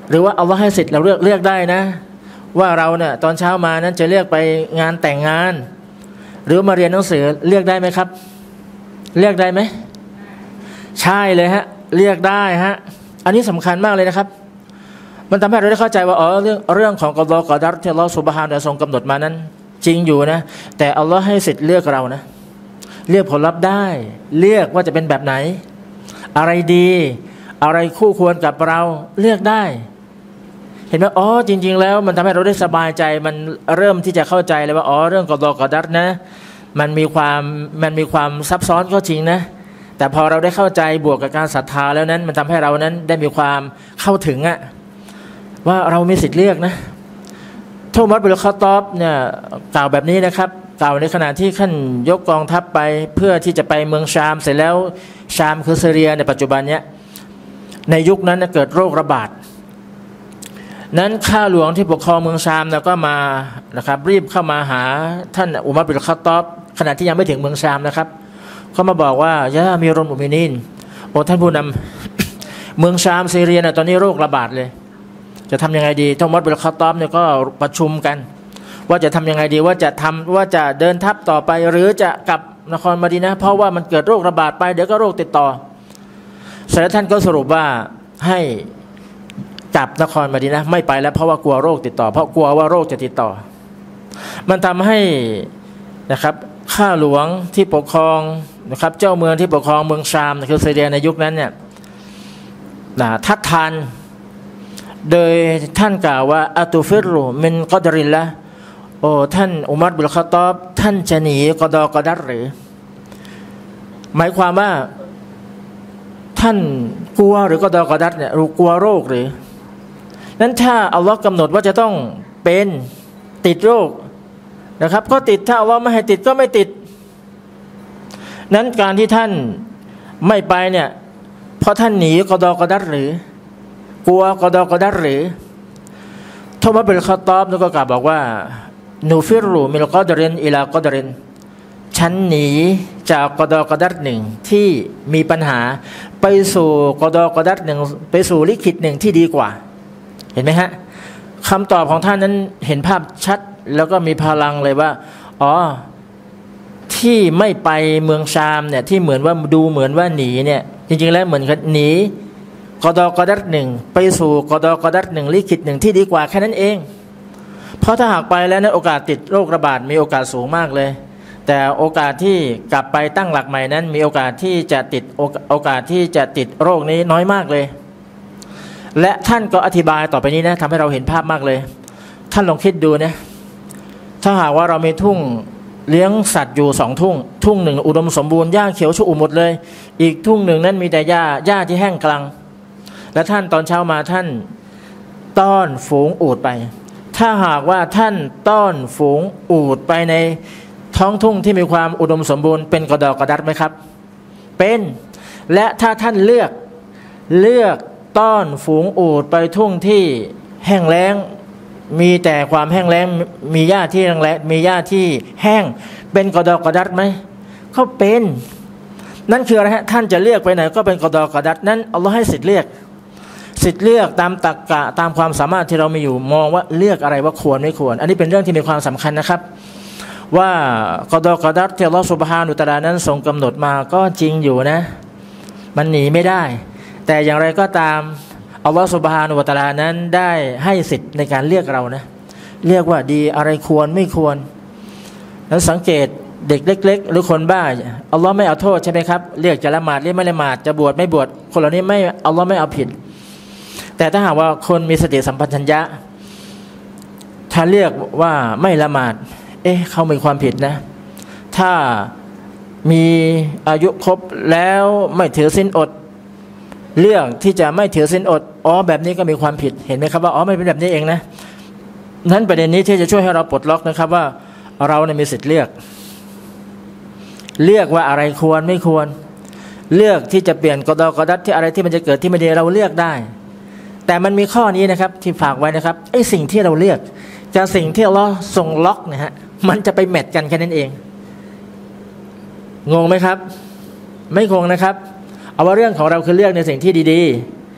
Speaker 1: หรือว่าอัลลอฮ์ให้สิทธิ์เราเลือกเลือกได้นะว่าเราเนี่ยตอนเช้ามานั้นจะเลือกไปงานแต่งงานหรือมาเรียนหนังสือเลือกได้ไหมครับเลือกได้ไหมใช่เลยฮะเลือกได้ฮะอันนี้สำคัญมากเลยนะครับมันทำให้เราได้เข้าใจว่าอ๋อเรื่องเรื่องของกอฎอกอดัรที่อัลลอฮฺซุบฮานะฮูวะตะอาลาทรงกำหนดมานั้นจริงอยู่นะแต่อัลลอฮ์ให้สิทธิ์เลือกเรานะเลือกผลลัพธ์ได้เลือกว่าจะเป็นแบบไหนอะไรดีอะไรคู่ควรกับเราเลือกได้เห็นไหมอ๋อจริงๆแล้วมันทำให้เราได้สบายใจมันเริ่มที่จะเข้าใจเลยว่าอ๋อเรื่องกอฎอกอดัรนะมันมีความมันมีความซับซ้อนก็จริงนะแต่พอเราได้เข้าใจบวกกับการศรัทธาแล้วนั้นมันทำให้เรานั้นได้มีความเข้าถึงอะว่าเรามีสิทธิ์เลือกนะท่านอุมัร บิน ค็อฏฏอบเนี่ยกล่าวแบบนี้นะครับกล่าวในขณะที่ท่านยกกองทัพไปเพื่อที่จะไปเมืองชามเสร็จแล้วชามคือซีเรียในปัจจุบันเนี้ยในยุคนั้นเกิดโรคระบาดนั้นข้าหลวงที่ปกครองเมืองชามนะก็มานะครับรีบเข้ามาหาท่านอุมัร บิน ค็อฏฏอบขณะที่ยังไม่ถึงเมืองชามนะครับเขามาบอกว่ายะอามีรุลมุมินีนโอ้ท่านผู้นำเมืองชามซีเรียนะตอนนี้โรคระบาดเลยจะทำยังไงดีท่านอุมัร บิน ค็อฏฏอบเนี่ยก็ประชุมกันว่าจะทำยังไงดีว่าจะทำว่าจะเดินทัพต่อไปหรือจะกลับนครมะดีนะห์เพราะว่ามันเกิดโรคระบาดไปเดี๋ยวก็โรคติดต่อเสร็จแล้วท่านก็สรุปว่าให้กลับนครมะดีนะห์ไม่ไปแล้วเพราะว่ากลัวโรคติดต่อเพราะกลัวว่าโรคจะติดต่อมันทำให้นะครับข้าหลวงที่ปกครองนะครับเจ้าเมืองที่ปกครองเมืองชามคือซีเรียในยุคนั้นเนี่ยทัดทานโดยท่านกล่าวว่าอัตุฟิรุมินกอดริลละโอ้ท่านอุมัร บิน ค็อฏฏอบท่านจะหนีกอฎอกอดัรหรือหมายความว่าท่านกลัวหรือกอฎอกอดัรเนี่ยกลัวโรคหรือนั้นถ้าอัลลอฮ์กำหนดว่าจะต้องเป็นติดโรคนะครับก็ติดถ้าอัลลอฮ์ไม่ให้ติดก็ไม่ติดนั้นการที่ท่านไม่ไปเนี่ยเพราะท่านหนีกอฎอกอดัรหรือกลัวกอฎอกอดัรหรือท่านอุมัร บิน ค็อฏฏอบนี่ก็กล่าวบอกว่านูฟิรุมิลกอดรินอิลากอดรินฉันหนีจากกอฎอกอดัรหนึ่งที่มีปัญหาไปสู่กอฎอกอดัรหนึ่งไปสู่ลิขิตหนึ่งที่ดีกว่าเห็นไหมฮะคำตอบของท่านนั้นเห็นภาพชัดแล้วก็มีพลังเลยว่าอ๋อที่ไม่ไปเมืองชามเนี่ยที่เหมือนว่าดูเหมือนว่าหนีเนี่ยจริงๆแล้วเหมือนกับหนีกอฎอกอดัรหนึ่งไปสู่กอฎอกอดัรหนึ่งลิขิตหนึ่งที่ดีกว่าแค่นั้นเองเพราะถ้าหากไปแล้วนั้นโอกาสติดโรคระบาดมีโอกาสสูงมากเลยแต่โอกาสที่กลับไปตั้งหลักใหม่นั้นมีโอกาสที่จะติดโอกาสที่จะติดโรคนี้น้อยมากเลยและท่านก็อธิบายต่อไปนี้นะทำให้เราเห็นภาพมากเลยท่านลองคิดดูนะถ้าหากว่าเรามีทุ่งเลี้ยงสัตว์อยู่สองทุ่งทุ่งหนึ่งอุดมสมบูรณ์หญ้าเขียวชอุ่มหมดเลยอีกทุ่งหนึ่งนั้นมีแต่หญ้าหญ้าที่แห้งกรังและท่านตอนเช้ามาท่านต้อนฝูงอูฐไปถ้าหากว่าท่านต้อนฝูงอูฐไปในท้องทุ่งที่มีความอุดมสมบูรณ์เป็นกอฎอกอดัรไหมครับเป็นและถ้าท่านเลือกเลือกต้อนฝูงอูฐไปทุ่งที่แห้งแล้งมีแต่ความแห้งแล้งมีหญ้าที่แห้งแล้งมีหญ้าที่แห้งเป็นกอฎอกอดัรไหมเขาเป็นนั่นคืออะไรฮะท่านจะเลือกไปไหนก็เป็นกอฎอกอดัรนั้นอัลลอฮ์ให้สิทธิ์เลือกสิทธิ์เลือกตามตรรกะตามความสามารถที่เรามีอยู่มองว่าเลือกอะไรว่าควรไม่ควรอันนี้เป็นเรื่องที่มีความสำคัญนะครับว่ากอฎอกอดัรที่อัลลอฮฺซุบฮานะฮูวะตะอาลานั้นทรงกำหนดมาก็จริงอยู่นะมันหนีไม่ได้แต่อย่างไรก็ตามอัลลอฮฺซุบฮานะฮูวะตะอาลานั้นได้ให้สิทธิ์ในการเลือกเรานะเลือกว่าดีอะไรควรไม่ควรแล้วสังเกตเด็กเล็กๆหรือคนบ้าอัลลอฮ์ไม่เอาโทษใช่ไหมครับเลือกจะละหมาดหรือไม่ละหมาดจะบวชไม่บวชคนเหล่านี้ไม่อัลลอฮ์ไม่เอาผิดแต่ถ้าหากว่าคนมีสติสัมปชัญญะถ้าเลือกว่าไม่ละหมาดเอ๊ะเขามีความผิดนะถ้ามีอายุครบแล้วไม่ถือศีลอดเรื่องที่จะไม่ถือศีลอดอ๋อแบบนี้ก็มีความผิดเห็นไหมครับว่าอ๋อไม่เป็นแบบนี้เองนะนั้นประเด็นนี้ที่จะช่วยให้เราปลดล็อกนะครับว่าเราเนี่ยมีสิทธิ์เลือกเลือกว่าอะไรควรไม่ควรเลือกที่จะเปลี่ยนกอฎอกอดัรที่อะไรที่มันจะเกิดที่ไม่ดีเราเลือกได้แต่มันมีข้อนี้นะครับที่ฝากไว้นะครับไอ้สิ่งที่เราเลือกจะสิ่งที่เราส่งล็อกนะฮะมันจะไปแมทกันแค่นั้นเองงงไหมครับไม่งงนะครับเอาว่าเรื่องของเราคือเลือกในสิ่งที่ดีๆ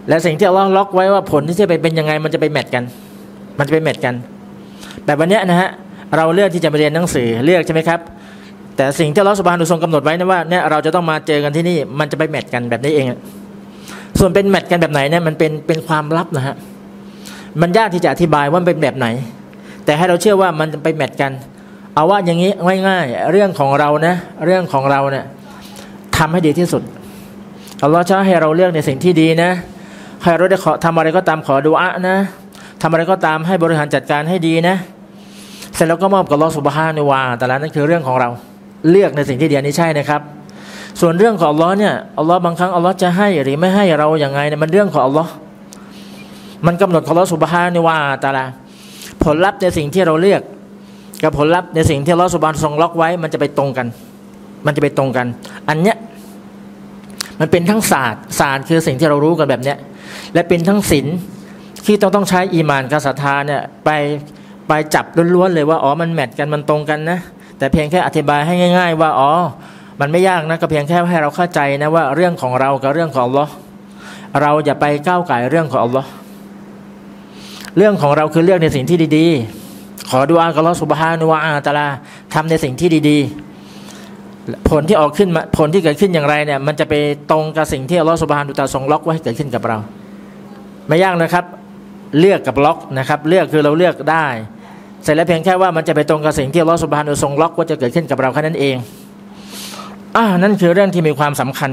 Speaker 1: และสิ่งที่อัลลอฮ์ล็อกไว้ว่าผลที่จะไปเป็นยังไงมันจะไปแมทกันมันจะไปแมทกันแบบวันนี้นะฮะเราเลือกที่จะมาเรียนหนังสือเลือกใช่ไหมครับแต่สิ่งที่อัลลอฮ์ซุบฮานะฮูวะตะอาลาทรงกำหนดไว้นะว่าเนี่ยเราจะต้องมาเจอกันที่นี่มันจะไปแมทกันแบบนี้เองส่วนเป็นแมทกันแบบไหนเนี่ยมันเป็นเป็นความลับนะฮะมันยากที่จะอธิบายว่ามันเป็นแบบไหนแต่ให้เราเชื่อว่ามันไปแมทกันเอาว่าอย่างนี้ง่ายๆเรื่องของเรานะเรื่องของเราเนี่ยทำให้ดีที่สุดอัลลอฮ์จะให้เราเลือกในสิ่งที่ดีนะให้เราได้ขอทำอะไรก็ตามขอดุอานะทำอะไรก็ตามให้บริหารจัดการให้ดีนะเสร็จแล้วก็มอบกับอัลลอฮ์ซุบฮานะฮูวะตะอาลานั่นคือเรื่องของเราเลือกในสิ่งที่ดีนี่ใช่นะครับส่วนเรื่องของอัลลอฮ์เนี่ยอัลลอฮ์บางครั้งอัลลอฮ์จะให้หรือไม่ให้เราอย่างไงเนี่ยมันเรื่องของอัลลอฮ์มันกำหนดของอัลลอฮ์ซุบฮานะฮูวะตะอาลาผลลัพธ์ในสิ่งที่เราเลือกกับผลลัพธ์ในสิ่งที่อัลลอฮ์ซุบฮานะฮูวะตะอาลาทรงล็อกไว้มันจะไปตรงกันมันจะไปตรงกันอันเนี้ยมันเป็นทั้งศาสตร์ศาสตร์คือสิ่งที่เรารู้กันแบบเนี้ยและเป็นทั้งศีลที่ต้องต้องใช้อีหม่านกับศรัทธาเนี่ยไปไปจับล้วนๆเลยว่าอ๋อมันแมทกันมันตรงกันนะแต่เพียงแค่อธิบายให้ง่ายๆว่าอ๋อมันไม่ยากนะก็เพียงแค่ให้เราเข้าใจนะว่าเรื่องของเรากับเรื่องของอัลลอฮ์เราอย่าไปก้าวไก่เรื่องของอัลลอฮ์เรื่องของเราคือเลือกในสิ่งที่ดีๆขอดุอากับอัลลอฮ์ซุบฮานะฮูวะตะอาลาทำในสิ่งที่ดีๆผลที่ออกขึ้นมาผลที่เกิดขึ้นอย่างไรเนี่ยมันจะไปตรงกับสิ่งที่อัลลอฮ์ซุบฮานะฮูวะตะอาลาทรงล็อกไว้ให้เกิดขึ้นกับเราไม่ยากนะครับเลือกกับล็อกนะครับเลือกคือเราเลือกได้เสร็จแล้วเพียงแค่ว่ามันจะไปตรงกับสิ่งที่อัลลอฮฺซุบฮานะฮูวะตะอาลาทรงล็อกว่าจะเกิดขึ้นกับเราแค่นั้นเองอ่านั่นคือเรื่องที่มีความสำคัญ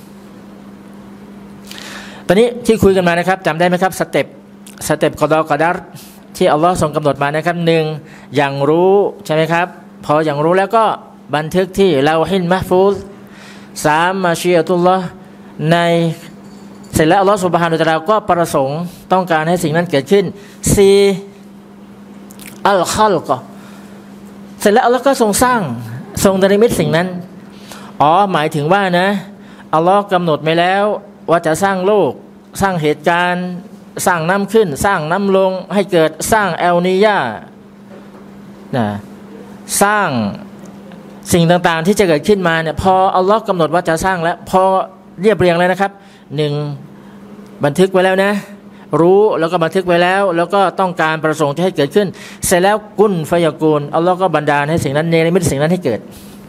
Speaker 1: ตอนนี้ที่คุยกันมานะครับจำได้ไหมครับสเต็ปสเต็ปกอฎอกอดัรที่อัลลอฮฺทรงกำหนดมานะครับหนึ่งอย่างรู้ใช่ไหมครับพออย่างรู้แล้วก็บันทึกที่ลาฮิลมะห์ฟูซสามมาชีอะตุลลอฮ์ในเสร็จแล้วอัลลอฮฺซุบฮานะฮูวะตะอาลาก็ประสงค์ต้องการให้สิ่งนั้นเกิดขึ้นสี่อัลคัลกอเสร็จแล้วอัลลอฮ์ก็ทรงสร้างทรงดนิมิตสิ่งนั้นอ๋อหมายถึงว่านะอัลลอฮ์กำหนดไว้แล้วว่าจะสร้างโลกสร้างเหตุการณ์สร้างน้ำขึ้นสร้างน้ำลงให้เกิดสร้างแอลนียานะสร้างสิ่งต่างๆที่จะเกิดขึ้นมาเนี่ยพออัลลอฮ์กำหนดว่าจะสร้างแล้วพอเรียบเรียงเลยนะครับหนึ่งบันทึกไว้แล้วนะรู้แล้วก็บันทึกไว้แล้วแล้วก็ต้องการประสงค์จะให้เกิดขึ้นเสร็จแล้วกุนฟยากูลอัลลอฮ์ก็บันดาลให้สิ่งนั้นเนรมิตสิ่งนั้นให้เกิด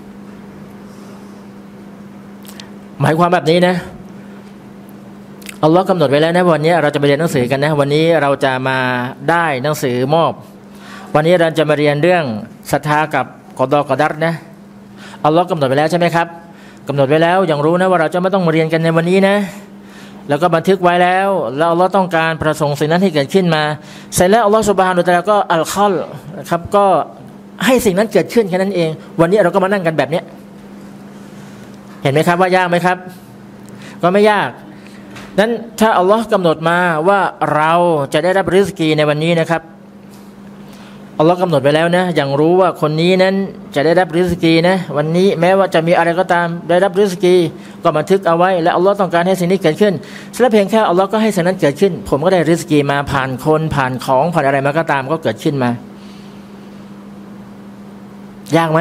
Speaker 1: หมายความแบบนี้นะอัลลอฮ์กำหนดไว้แล้วนะวันนี้เราจะไปเรียนหนังสือกันนะวันนี้เราจะมาได้หนังสือมอบวันนี้เราจะมาเรียนเรื่องศรัทธากับกอฎอกอดัรนะอัลลอฮ์กำหนดไว้แล้วใช่ไหมครับกำหนดไว้แล้วอย่างรู้นะว่าเราจะไม่ต้องมาเรียนกันในวันนี้นะแล้วก็บันทึกไว้แล้วแล้วอัลลอฮ์ต้องการประสงค์สิ่งนั้นให้เกิดขึ้นมาเสร็จแล้วอัลลอฮ์ซุบฮานะฮูวะตะอาลาก็อัลคัลครับก็ให้สิ่งนั้นเกิดขึ้นแค่นั้นเองวันนี้เราก็มานั่งกันแบบนี้เห็นไหมครับว่ายากไหมครับก็ไม่ยากนั้นถ้าอัลลอฮ์กำหนดมาว่าเราจะได้รับริสกีในวันนี้นะครับอัลลอฮ์กำหนดไว้แล้วนะอย่างรู้ว่าคนนี้นั้นจะได้รับริสกีนะวันนี้แม้ว่าจะมีอะไรก็ตามได้รับริสกีก็บันทึกเอาไว้และอัลลอฮ์ต้องการให้สิ่งนี้เกิดขึ้นและเพียงแค่อัลลอฮ์ก็ให้สิ่งนั้นเกิดขึ้นผมก็ได้ริสกีมาผ่านคนผ่านของผ่านอะไรมาก็ตามก็เกิดขึ้นมายากไหม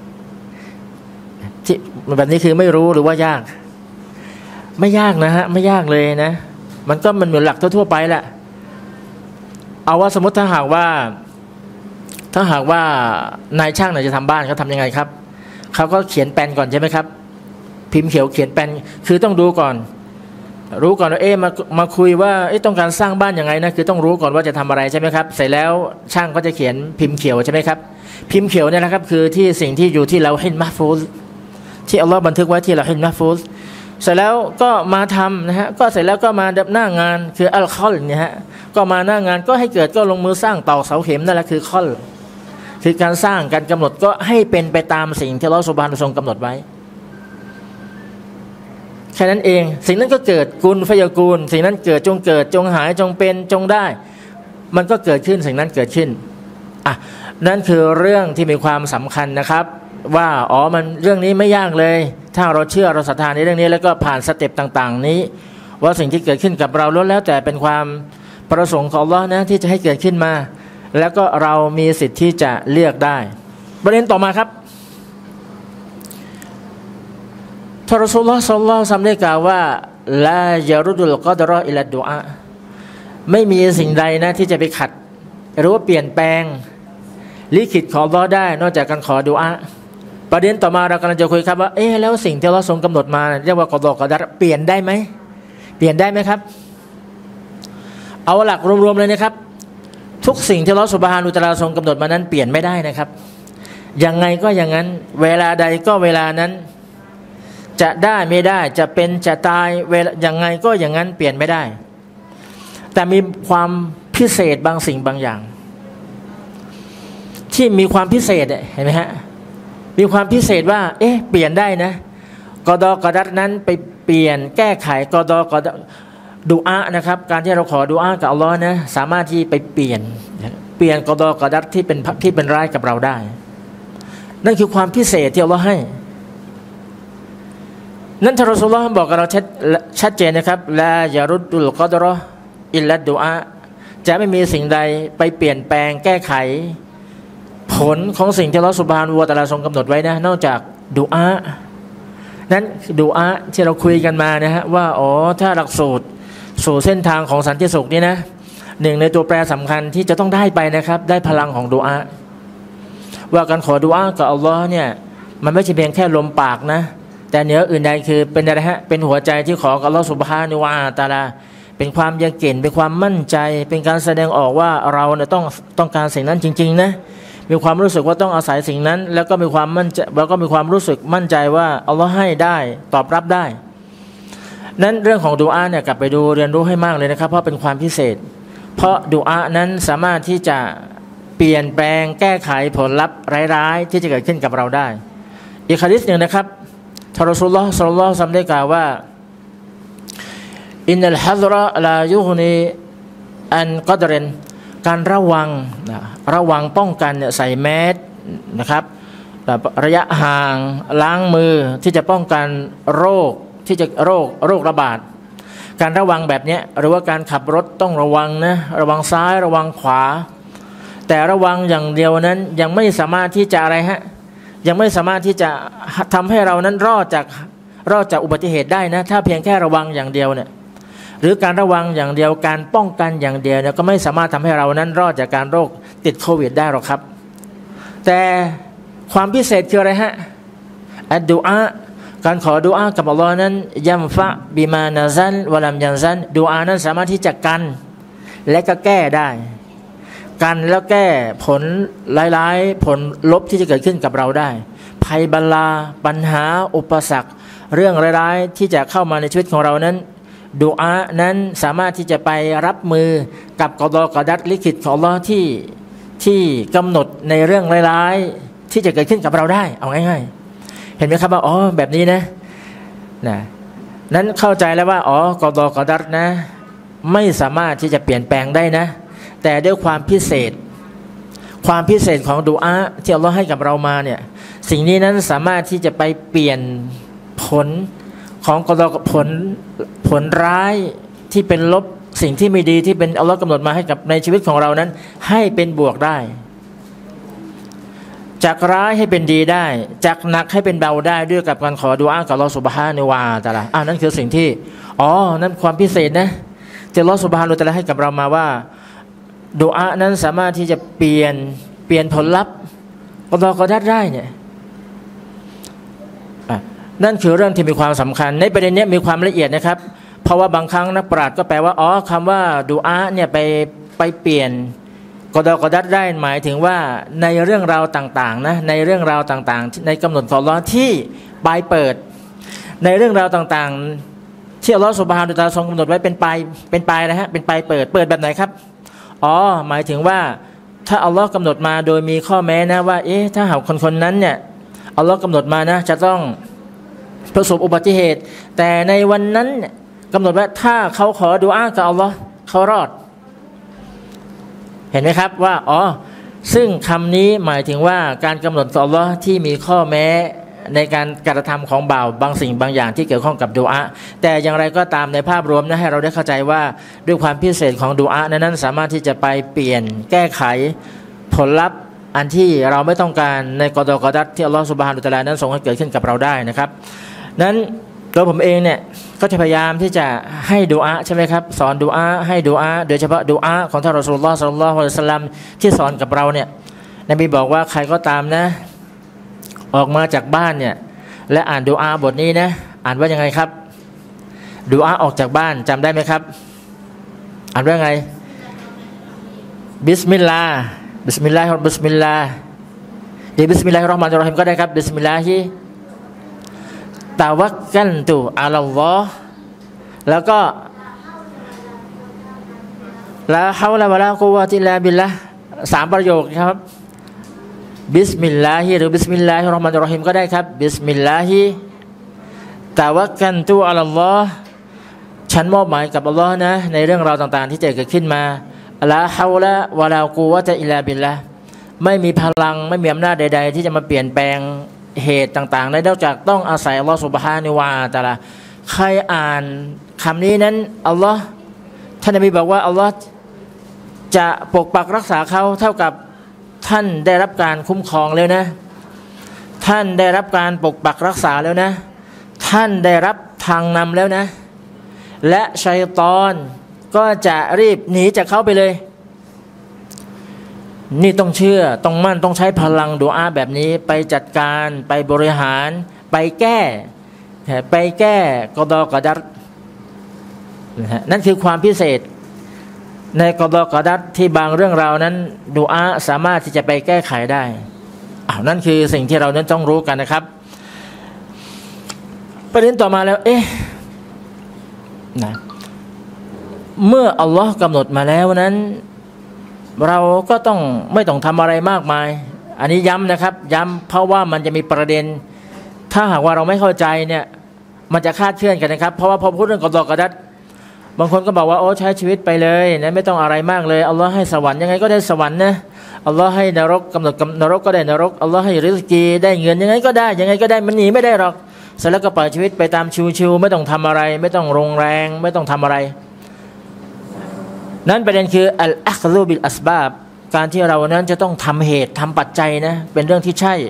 Speaker 1: ที่แบบนี้คือไม่รู้หรือว่ายากไม่ยากนะฮะไม่ยากเลยนะมันก็มันเหมือนหลักทั่วๆไปแหละเอาว่าสมมติถ้าหากว่าถ้าหากว่านายช่างเนี่ยจะทำบ้านเขาทำยังไงครับเขาก็เขียนแปลนก่อนใช่ไหมครับพิมพ์เขียวเขียนแปลนคือต้องดูก่อนรู้ก่อนว่าเอ๊ะมามาคุยว่าเอ๊ะต้องการสร้างบ้านยังไงนะคือต้องรู้ก่อนว่าจะทำอะไรใช่ไหมครับเสร็จแล้วช่างก็จะเขียนพิมพ์เขียวใช่ไหมครับพิมพ์เขียวเนี่ยนะครับคือที่สิ่งที่อยู่ที่เราฮิลมะห์ฟูซที่อัลลอฮ์บันทึกไว้ที่เราฮิลมะห์ฟูซเสร็จแล้วก็มาทำนะฮะก็เสร็จแล้วก็มาดับหน้างานคืออัลคอลเนี่ยฮะก็มาหน้างานก็ให้เกิดก็ลงมือสร้างตอกเสาเข็มนั่นแหละคือคอลคือการสร้างการกำหนดก็ให้เป็นไปตามสิ่งที่อัลเลาะห์ซุบฮานะฮูวะตะอาลาทรงกำหนดไว้แค่นั้นเองสิ่งนั้นก็เกิดกุลฟยากูลสิ่งนั้นเกิดจงเกิดจงหายจงเป็นจงได้มันก็เกิดขึ้นสิ่งนั้นเกิดขึ้นอ่ะนั่นคือเรื่องที่มีความสำคัญนะครับว่าอ๋อมันเรื่องนี้ไม่ยากเลยถ้าเราเชื่อเราศรัทธาในเรื่องนี้แล้วก็ผ่านสเต็ปต่างๆนี้ว่าสิ่งที่เกิดขึ้นกับเราล้วนแล้วแต่เป็นความประสงค์ของอัลเลาะห์นะที่จะให้เกิดขึ้นมาแล้วก็เรามีสิทธิ์ที่จะเลือกได้ประเด็นต่อมาครับท่านรอซูลุลลอฮ์ ศ็อลลัลลอฮุอะลัยฮิวะซัลลัมได้กล่าวว่าลายารุดุลกอดรออิลัดดุอาไม่มีสิ่งใดนะที่จะไปขัดหรือว่าเปลี่ยนแปลงลิขิตของอัลเลาะห์ได้นอกจากการขอดุอาประเด็นต่อมาเรากำลังจะคุยครับว่าเอ๊ะแล้วสิ่งที่อัลเลาะห์ทรงกำหนดมาเรียกว่ากอฎอกอดัรเปลี่ยนได้ไหมเปลี่ยนได้ไหมครับเอาหลักรวมๆเลยนะครับทุกสิ่งที่อัลเลาะห์ซุบฮานะฮูวะตะอาลาทรงกำหนดมานั้นเปลี่ยนไม่ได้นะครับยังไงก็อย่างนั้นเวลาใดก็เวลานั้นจะได้ไม่ได้จะเป็นจะตายเวลายังไงก็อย่างนั้นเปลี่ยนไม่ได้แต่มีความพิเศษบางสิ่งบางอย่างที่มีความพิเศษเห็นไหมฮะมีความพิเศษว่าเอ๊ะเปลี่ยนได้นะกอฎอกอดัรนั้นไปเปลี่ยนแก้ไขกอฎอกอดัรดุอานะครับการที่เราขอดุอากับอัลลอฮ์นะสามารถที่ไปเปลี่ยนเปลี่ยนกอฎอกอดัรที่เป็นที่เป็นร้ายกับเราได้นั่นคือความพิเศษที่อัลลอฮ์ให้นั่นท่านรอซูลุลลอฮ์บอกกับเราชัดชัดเจนนะครับลายารุดุลกอดรออิลลัดดุอาจะไม่มีสิ่งใดไปเปลี่ยนแปลงแก้ไขผลของสิ่งที่อัลเลาะห์ซุบฮานะฮูวะตะอาลาทรงกำหนดไว้นะนอกจากดุอานั้นดุอาที่เราคุยกันมานะฮะว่าอ๋อถ้าหลักสูตรสู่เส้นทางของสันติสุขนี่นะหนึ่งในตัวแปรสำคัญที่จะต้องได้ไปนะครับได้พลังของดุอาว่าการขอดุอากับอัลลอฮ์เนี่ยมันไม่ใช่เพียงแค่ลมปากนะแต่เหนืออื่นใดคือเป็นอะไรฮะเป็นหัวใจที่ขอกับอัลลอฮ์ซุบฮานะฮูวะตะอาลาเป็นความยำเกรงเป็นความมั่นใจเป็นการแสดงออกว่าเราเนี่ยต้องต้องการสิ่งนั้นจริงๆนะมีความรู้สึกว่าต้องอาศัยสิ่งนั้นแล้วก็มีความมั่นใจแล้วก็มีความรู้สึกมั่นใจว่าอัลลอฮ์ให้ได้ตอบรับได้นั้นเรื่องของดุอาเนี่ยกลับไปดูเรียนรู้ให้มากเลยนะครับเพราะเป็นความพิเศษเพราะดุอานั้นสามารถที่จะเปลี่ยนแปลงแก้ไขผลลัพธ์ร้ายๆที่จะเกิดขึ้นกับเราได้อีกหะดีษหนึ่งนะครับท่านรอซูลุลลอฮ์ ศ็อลลัลลอฮุอะลัยฮิวะซัลลัมได้กล่าวว่าอินนัลฮัซเราะห์ลายุฆนีอันกอดรินการระวังระวังป้องกันเนี่ยใส่แมสนะครับระยะห่างล้างมือที่จะป้องกันโรคที่จะโรคโรคระบาดการระวังแบบนี้หรือว่าการขับรถต้องระวังนะระวังซ้ายระวังขวาแต่ระวังอย่างเดียวนั้นยังไม่สามารถที่จะอะไรฮะยังไม่สามารถที่จะทำให้เรานั้นรอดจากรอดจากอุบัติเหตุได้นะถ้าเพียงแค่ระวังอย่างเดียวเนี่ยหรือการระวังอย่างเดียวการป้องกันอย่างเดียวเนี่ยก็ไม่สามารถทำให้เรานั้นรอดจากการโรคติดโควิดได้หรอกครับแต่ความพิเศษคืออะไรฮะอัดดุอาการขอดุอากับอัลลอฮ์นั้นยัมฟะบิมานาซันวะลัมยันซันดุอานั้นสามารถที่จะกันและก็แก้ได้กันแล้วแก้ผลร้ายๆผลลบที่จะเกิดขึ้นกับเราได้ภัยบัลลาปัญหาอุปสรรคเรื่องร้ายๆที่จะเข้ามาในชีวิตของเรานั้นดุอานั้นสามารถที่จะไปรับมือกับกอฎอกอดัรลิขิตของอัลเลาะห์ที่ที่กำหนดในเรื่องร้ายๆที่จะเกิดขึ้นกับเราได้เอาง่ายๆเห็นไหมครับว่าอ๋อแบบนี้นะนะนั้นเข้าใจแล้วว่าอ๋อกอฎอกอดัรนะไม่สามารถที่จะเปลี่ยนแปลงได้นะแต่ด้วยความพิเศษความพิเศษของดุอาที่อัลเลาะห์ให้กับเรามาเนี่ยสิ่งนี้นั้นสามารถที่จะไปเปลี่ยนผลของกอฎอผลผลร้ายที่เป็นลบสิ่งที่ไม่ดีที่เป็นอัลเลาะห์กำหนดมาให้กับในชีวิตของเรานั้นให้เป็นบวกได้จากร้ายให้เป็นดีได้จากหนักให้เป็นเบาได้ด้วยกับการขอดุอากับอัลเลาะห์ซุบฮานะฮูวะตะอาลาอ่านั่นคือสิ่งที่อ๋อนั่นความพิเศษนะที่อัลเลาะห์ซุบฮานะฮูวะตะอาลาให้กับเรามาว่าดุอานั้นสามารถที่จะเปลี่ยนเปลี่ยนผลลัพธ์กอฎอกอดัรได้เนี่ยนั่นคือเรื่องที่มีความสำคัญในประเด็นนี้มีความละเอียดนะครับเพราะว่าบางครั้งนักปราชญ์ก็แปลว่าอ๋อคำว่าดุอาเนี่ยไปไปเปลี่ยนกอฎอกอดัรได้หมายถึงว่าในเรื่องราวต่างๆนะในเรื่องราวต่างๆในกำหนดของอัลเลาะห์ที่ปลายเปิดในเรื่องราวต่างๆที่อัลเลาะห์ซุบฮานะฮูวะตะอาลาทรงกำหนดไว้เป็นปลายเป็นปลายนะฮะเป็นปลายเปิดเปิดแบบไหนครับอ๋อหมายถึงว่าถ้าอัลเลาะห์กำหนดมาโดยมีข้อแม้นะว่าเอ๊ะถ้าหากคนคนนั้นเนี่ยอัลเลาะห์กำหนดมานะจะต้องประสบอุบัติเหตุแต่ในวันนั้นกำหนดว่าถ้าเขาขอดุอากับอัลเลาะห์เขารอดเห็นไหมครับว่าอ๋อซึ่งคำนี้หมายถึงว่าการกำหนดของอัลเลาะห์ที่มีข้อแม้ในการกระทำของบ่าวบางสิ่งบางอย่างที่เกี่ยวข้องกับดุอาแต่อย่างไรก็ตามในภาพรวมนะให้เราได้เข้าใจว่าด้วยความพิเศษของดุอานั้นสามารถที่จะไปเปลี่ยนแก้ไขผลลัพธ์อันที่เราไม่ต้องการในกอฎอกอดัรที่อัลเลาะห์ซุบฮานะฮูวะตะอาลานั้นทรงให้เกิดขึ้นกับเราได้นะครับนั้นตัวผมเองเนี่ยก็จะพยายามที่จะให้ดุอาใช่ไหมครับสอนดุอาให้ดุอาโดยเฉพาะดุอาของท่านรอซูลุลลอฮ์ ศ็อลลัลลอฮุอะลัยฮิวะซัลลัมที่สอนกับเราเนี่ยนบีบอกว่าใครก็ตามนะออกมาจากบ้านเนี่ยและอ่านดุอาบทนี้นะอ่านว่ายังไงครับดุอาออกจากบ้านจำได้ไหมครับอ่านว่าไงบิสมิลลาห์บิสมิลลาฮิบิสมิลลาห์ดีบิสมิลลาฮิรเราะห์มานิรเราะฮีมก็ได้ครับบิสมิลลาฮิตะวักกัลตุอะลัลลอฮ์แล้วก็ลาฮาวละวะลากุวะติลลาบิลละสามประโยคครับบิสมิลลาฮิหรือบิสมิลลาฮิรเราะห์มานิรเราะฮีมก็ได้ครับบิสมิลลาฮิตะวักกัลตุอะลัลลอฮ์ฉันมอบหมายกับอัลลอฮ์นะในเรื่องราวต่างๆที่จะเกิดขึ้นมาลาฮาวละวะลากุวะติลลาบิลละไม่มีพลังไม่มีอำนาจใดๆที่จะมาเปลี่ยนแปลงเหตุต่างๆนอกจากต้องอาศัยอัลลอฮ์ซุบฮานะฮูวะตะอาลาใครอ่านคำนี้นั้นอัลลอฮ์ท่านนบีบอกว่าอัลลอฮ์จะปกปักรักษาเขาเท่ากับท่านได้รับการคุ้มครองแล้วนะท่านได้รับการปกปักรักษาแล้วนะท่านได้รับทางนำแล้วนะและชัยฏอนก็จะรีบหนีจากเขาไปเลยนี่ต้องเชื่อต้องมั่นต้องใช้พลังดุอาแบบนี้ไปจัดการไปบริหารไปแก้ไปแก้กอฎอกอดัรนั่นคือความพิเศษในกอฎอกอดัรที่บางเรื่องราวนั้นดุอาสามารถที่จะไปแก้ไขได้อ้าวนั่นคือสิ่งที่เรานั้นต้องรู้กันนะครับประเด็นต่อมาแล้วเอ๊ะนะเมื่ออัลลอฮ์กำหนดมาแล้วนั้นเราก็ต้องไม่ต้องทำอะไรมากมายอันนี้ย้ำนะครับย้ำเพราะว่ามันจะมีประเด็นถ้าหากว่าเราไม่เข้าใจเนี่ยมันจะคลาดเคลื่อนกันนะครับเพราะว่าพอพูดเรื่องกอฎอกอดัรบางคนก็บอกว่าโอ้ใช้ชีวิตไปเลยนะไม่ต้องอะไรมากเลยอัลลอฮ์ให้สวรรค์ยังไงก็ได้สวรรค์นะอัลลอฮ์ให้นรกกำหนดนรกก็ได้นรกอัลลอฮ์ให้ริสกีได้เงินยังไงก็ได้ยังไงก็ได้มันหนีไม่ได้หรอกเสร็จแล้วก็ปล่อยชีวิตไปตามชิวๆไม่ต้องทำอะไรไม่ต้องลงแรงไม่ต้องทำอะไรนั้นประเด็นคืออัลอัคซุบิลอัสบาบการที่เรานั้นจะต้องทำเหตุทำปัจจัยนะเป็นเรื่องที่ใช่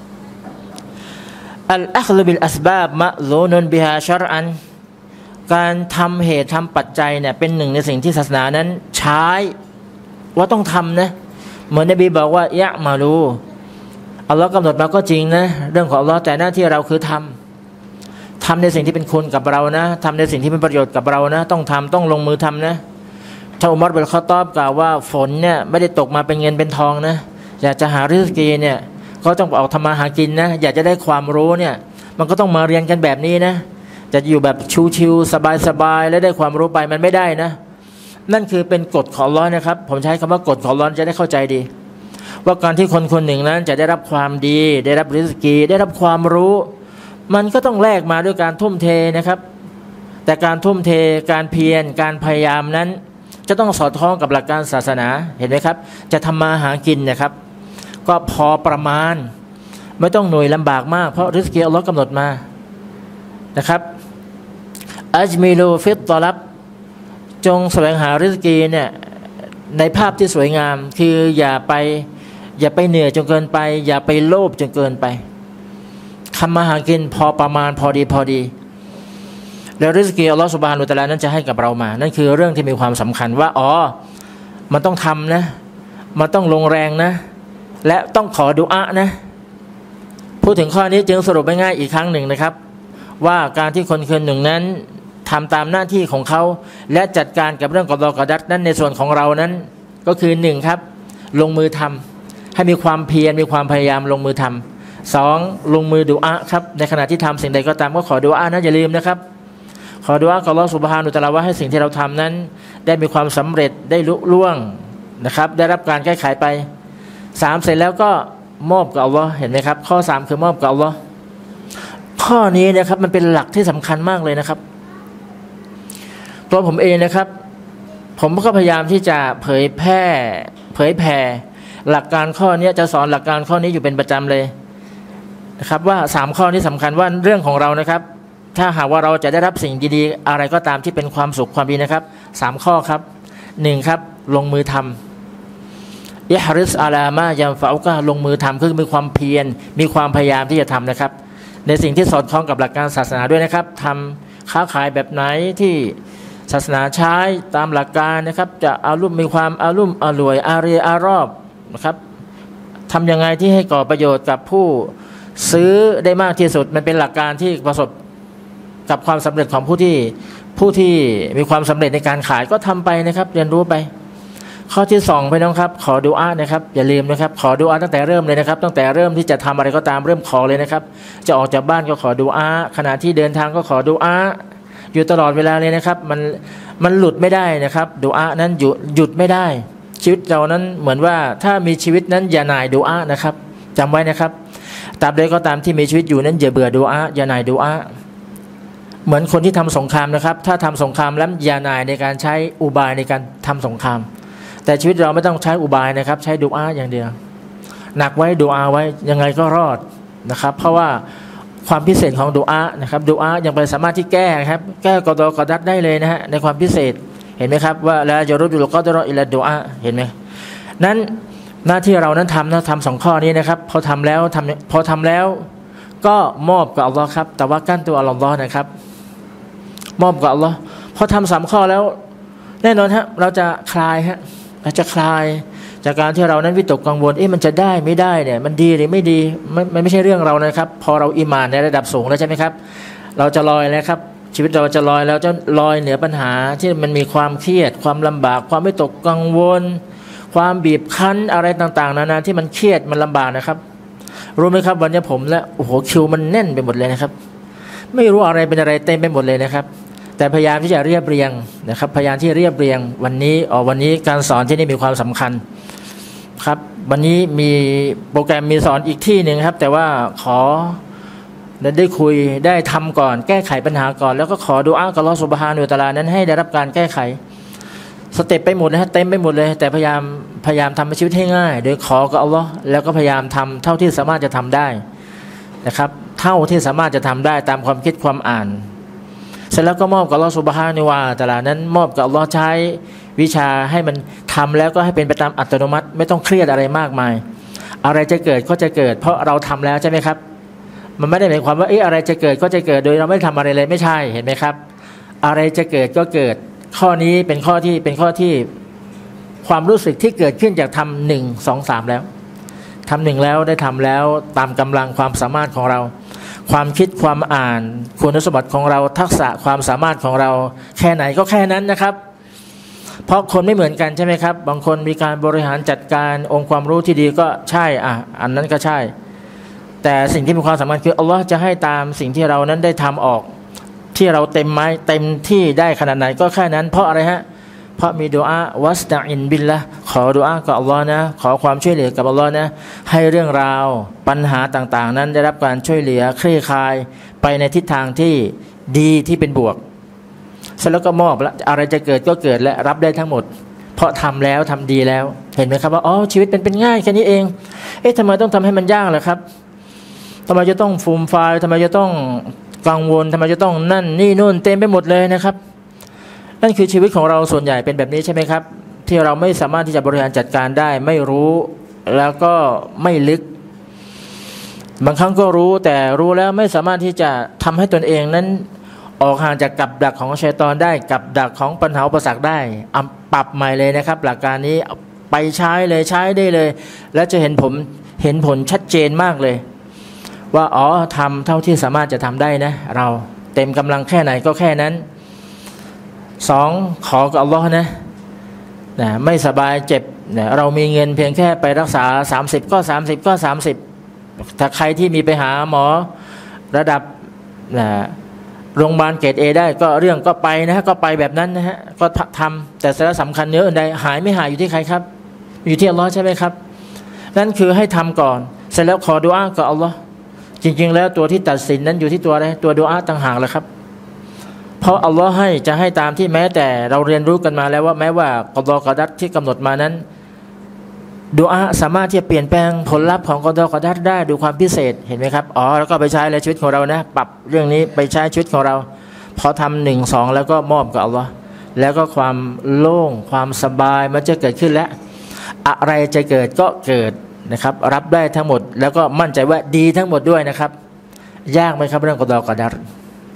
Speaker 1: อัลอัคซุบิลอัสบาบมะซูนุนบิฮาชัรอันการทำเหตุทำปัจจัยเนี่ยเป็นหนึ่งในสิ่งที่ศาสนานั้นใช้ว่าต้องทำนะเหมือนนบีบอกว่ายะมาลูอัลลอฮ์กำหนดมาก็จริงนะเรื่องของอัลลอฮ์แต่หน้าที่เราคือทำทำในสิ่งที่เป็นคุณกับเรานะทำในสิ่งที่เป็นประโยชน์กับเรานะต้องทำต้องลงมือทำนะท่านอุมัร บิน ค็อฏฏอบกล่าวว่าฝนเนี่ยไม่ได้ตกมาเป็นเงินเป็นทองนะอยากจะหาริสกีเนี่ยก็ต้องออกทำมาหากินนะอยากจะได้ความรู้เนี่ยมันก็ต้องมาเรียนกันแบบนี้นะจะอยู่แบบชิวๆสบายๆแล้วได้ความรู้ไปมันไม่ได้นะนั่นคือเป็นกฎของอัลเลาะห์นะครับผมใช้คำว่ากฎของอัลเลาะห์จะได้เข้าใจดีว่าการที่คนคนหนึ่งนั้นจะได้รับความดีได้รับริสกีได้รับความรู้มันก็ต้องแลกมาด้วยการทุ่มเทนะครับแต่การทุ่มเทการเพียรการพยายามนั้นจะต้องสอดคล้องกับหลักการศาสนาเห็นไหมครับจะทำมาหากินนะครับก็พอประมาณไม่ต้องหน่วยลำบากมากเพราะริสกีอัลเลาะห์กำหนดมานะครับอัจมิลูฟิตตอลับจงแสวงหาริสกีเนี่ยในภาพที่สวยงามคืออย่าไปอย่าไปเหนื่อยจนเกินไปอย่าไปโลภจนเกินไปทำมาหากินพอประมาณพอดีพอดีแล้วริสกีอัลลอฮฺซุบฮานะฮูวะตะอาลานั้นจะให้กับเรามานั่นคือเรื่องที่มีความสำคัญว่าอ๋อมันต้องทำนะมันต้องลงแรงนะและต้องขอดุอานะพูดถึงข้อนี้จึงสรุปง่ายๆอีกครั้งหนึ่งนะครับว่าการที่คนคนหนึ่งนั้นทำตามหน้าที่ของเขาและจัดการกับเรื่องกอฎอกอดัรนั้นในส่วนของเรานั้นก็คือหนึ่งครับลงมือทำให้มีความเพียรมีความพยายามลงมือทำสองลงมือดุอาครับในขณะที่ทำสิ่งใดก็ตามก็ขอดุอานะอย่าลืมนะครับขอดุอากับอัลเลาะห์ซุบฮานะฮูวะตะอาลาว่าให้สิ่งที่เราทำนั้นได้มีความสำเร็จได้ลุล่วงนะครับได้รับการแก้ไขไปสามเสร็จแล้วก็มอบกับอัลเลาะห์เห็นไหมครับข้อสามคือมอบกับอัลเลาะห์ข้อนี้นะครับมันเป็นหลักที่สำคัญมากเลยนะครับตัวผมเองนะครับผมก็พยายามที่จะเผยแพร่เผยแผ่หลักการข้อนี้จะสอนหลักการข้อนี้อยู่เป็นประจำเลยนะครับว่าสามข้อนี้สำคัญว่าเรื่องของเรานะครับถ้าหากว่าเราจะได้รับสิ่งดีๆอะไรก็ตามที่เป็นความสุขความดีนะครับสามข้อครับหนึ่งครับลงมือทำอิฮริสอาลามายัมฟะอุกะลงมือทำคือมีความเพียรมีความพยายามที่จะทำนะครับในสิ่งที่สอดคล้องกับหลักการศาสนาด้วยนะครับทค้าขายแบบไหนที่ศาสนาใช้ตามหลักการนะครับจะอารุ่มมีความอารุ่มอร่วยอารีอารอบนะครับทำยังไงที่ให้ก่อประโยชน์กับผู้ซื้อได้มากที่สุดมันเป็นหลักการที่ประสบกับความสำเร็จของผู้ที่ผู้ที่มีความสำเร็จในการขายก็ทำไปนะครับเรียนรู้ไปข้อที่สองพี่น้องครับขอดุอานะครับอย่าลืมนะครับขอดุอาตั้งแต่เริ่มเลยนะครับตั้งแต่เริ่มที่จะทำอะไรก็ตามเริ่มขอเลยนะครับจะออกจากบ้านก็ขอดุอาขณะที่เดินทางก็ขอดุอาอยู่ตลอดเวลาเลยนะครับมันมันหลุดไม่ได้นะครับดุอานั้นหยุดหยุดไม่ได้ชีวิตเรานั้นเหมือนว่าถ้ามีชีวิตนั้นอย่าหน่ายดุอานะครับจำไว้นะครับตราบใดก็ตามที่มีชีวิตอยู่นั้นอย่าเบื่อดุอาอย่าหน่ายดุอาเหมือนคนที่ทำสงครามนะครับถ้าทำสงครามแล้วอย่าหน่ายในการใช้อุบายในการทำสงครามแต่ชีวิตเราไม่ต้องใช้อุบายนะครับใช้ดุอาอย่างเดียวหนักไว้ดุอาไว้ยังไงก็รอดนะครับเพราะว่าความพิเศษของดุอานะครับดุอายังไปสามารถที่แก้ครับแก้กอดอกอดัดได้เลยนะฮะในความพิเศษเห็นไหมครับว่าละยะรุดุลกอดรออิลาดุอาเห็นไหมนั้นหน้าที่เรานั้นทำนะทำสองข้อนี้นะครับพอทำแล้วทำพอทำแล้วก็มอบกับอัลลอฮ์ครับแต่ว่ากั้นตัวอัลลอฮ์นะครับมอบกับอัลลอฮ์พอทำสามข้อแล้วแน่นอนฮะเราจะคลายฮะเราจะคลายจากการที่เรานั้นวิตกกังวลเอ๊ะมันจะได้ไม่ได้เนี่ยมันดีหรือไม่ดีมันมันไม่ใช่เรื่องเรานะครับพอเราอีหม่านในระดับสูงแล้วใช่ไหมครับเราจะลอยแล้วครับชีวิตเราจะลอยแล้วจะลอยเหนือปัญหาที่มันมีความเครียดความลำบากความวิตกกังวลความบีบคั้นอะไรต่างๆนานาที่มันเครียดมันลำบากนะครับรู้ไหมครับวันนี้ผมและโอ้โหคิวมันแน่นไปหมดเลยนะครับไม่รู้อะไรเป็นอะไรเต็มไปหมดเลยนะครับแต่พยายามที่จะเรียบเรียงนะครับพยายามที่เรียบเรียงวันนี้อ๋อวันนี้การสอนที่นี่มีความสำคัญครับวันนี้มีโปรแกรมมีสอนอีกที่หนึ่งครับแต่ว่าขอได้คุยได้ทำก่อนแก้ไขปัญหาก่อนแล้วก็ขอดุอากับอัลเลาะห์ซุบฮานะฮูวะตะอาลานั้นให้ได้รับการแก้ไขสเต็ปไปหมดนะฮะเต็มไปหมดเลยแต่พยายามพยายามทำให้ชีวิตให้ง่ายโดยขอกับอัลเลาะห์แล้วก็พยายามทำเท่าที่สามารถจะทำได้นะครับเท่าที่สามารถจะทำได้ตามความคิดความอ่านเสร็จแล้วก็มอบกับอัลเลาะห์ซุบฮานะฮูวะตะอาลานั้นมอบกับอัลเลาะห์ใช้วิชาให้มันทำแล้วก็ให้เป็นไปตามอัตโนมัติไม่ต้องเครียดอะไรมากมายอะไรจะเกิดก็จะเกิดเพราะเราทำแล้วใช่ไหมครับมันไม่ได้หมายความว่าเอ๊ะอะไรจะเกิดก็จะเกิดโดยเราไม่ทำอะไรเลยไม่ใช่เห็นไหมครับอะไรจะเกิดก็เกิดข้อนี้เป็นข้อที่เป็นข้อที่ความรู้สึกที่เกิดขึ้นจากทำหนึ่งสองสามแล้วทำหนึ่งแล้วได้ทำแล้วตามกำลังความสามารถของเราความคิดความอ่านคุณสมบัติของเราทักษะความสามารถของเราแค่ไหนก็แค่นั้นนะครับเพราะคนไม่เหมือนกันใช่ไหมครับบางคนมีการบริหารจัดการองค์ความรู้ที่ดีก็ใช่อ่ะอันนั้นก็ใช่แต่สิ่งที่มีความสำคัญคืออัลลอฮ์จะให้ตามสิ่งที่เรานั้นได้ทำออกที่เราเต็มไม้เต็มที่ได้ขนาดไหนก็แค่นั้นเพราะอะไรฮะเพราะมีดุอาวัสตะอินบิลละขอดุอากับอัลลอฮ์นะขอความช่วยเหลือกับอัลลอฮ์นะให้เรื่องราวปัญหาต่างๆนั้นได้รับการช่วยเหลือคลี่คลายไปในทิศทางที่ดีที่เป็นบวกเสร็จแล้วก็มอบอะไรจะเกิดก็เกิดและรับได้ทั้งหมดเพราะทำแล้วทำดีแล้วเห็นไหมครับว่าอ๋อชีวิตเป็นเป็นง่ายแค่นี้เองเอ๊ะทำไมต้องทำให้มันยากล่ะครับทำไมจะต้องฟูมไฟล์ทำไมจะต้องกังวลทำไมจะต้องนั่นนี่นู่นเต็มไปหมดเลยนะครับนั่นคือชีวิตของเราส่วนใหญ่เป็นแบบนี้ใช่ไหมครับที่เราไม่สามารถที่จะบริหารจัดการได้ไม่รู้แล้วก็ไม่ลึกบางครั้งก็รู้แต่รู้แล้วไม่สามารถที่จะทำให้ตนเองนั้นออกห่างจากกับดักของชัยฏอนได้กับดักของปัญหาอุปสรรคได้ปรับใหม่เลยนะครับหลักการนี้ไปใช้เลยใช้ได้เลยและจะเห็นผมเห็นผลชัดเจนมากเลยว่าอ๋อทำเท่าที่สามารถจะทำได้นะเราเต็มกำลังแค่ไหนก็แค่นั้นสองขอกับอัลลอฮ์นะนะไม่สบายเจ็บนะเรามีเงินเพียงแค่ไปรักษาสามสิบก็สามสิบก็สามสิบถ้าใครที่มีไปหาหมอระดับนะโรงพยาบาลเกรดเอได้ก็เรื่องก็ไปนะฮะก็ไปแบบนั้นนะฮะก็ทำแต่สาระสำคัญเนื้ออื่นใดหายไม่หายอยู่ที่ใครครับอยู่ที่อัลลอฮ์ใช่ไหมครับนั่นคือให้ทำก่อนเสร็จแล้วขอดุอากับอัลลอฮ์จริงๆแล้วตัวที่ตัดสินนั้นอยู่ที่ตัวอะไรตัวดุอาต่างหากแหละครับเพราะอัลลอฮ์ให้จะให้ตามที่แม้แต่เราเรียนรู้กันมาแล้วว่าแม้ว่ากอฎอกอดัรที่กำหนดมานั้นดุอาสามารถที่จะเปลี่ยนแปลงผลลัพธ์ของกอฎอกอดัรได้ดูความพิเศษเห็นไหมครับอ๋อแล้วก็ไปใช้ในชีวิตของเรานะปรับเรื่องนี้ไปใช้ชีวิตของเราพอทำหนึ่งสองแล้วก็มอบกับอัลลอฮ์แล้วก็ความโล่งความสบายมันจะเกิดขึ้นแล้วอะไรจะเกิดก็เกิดนะครับรับได้ทั้งหมดแล้วก็มั่นใจว่าดีทั้งหมดด้วยนะครับยากไหมครับเรื่องกอฎอกอดัร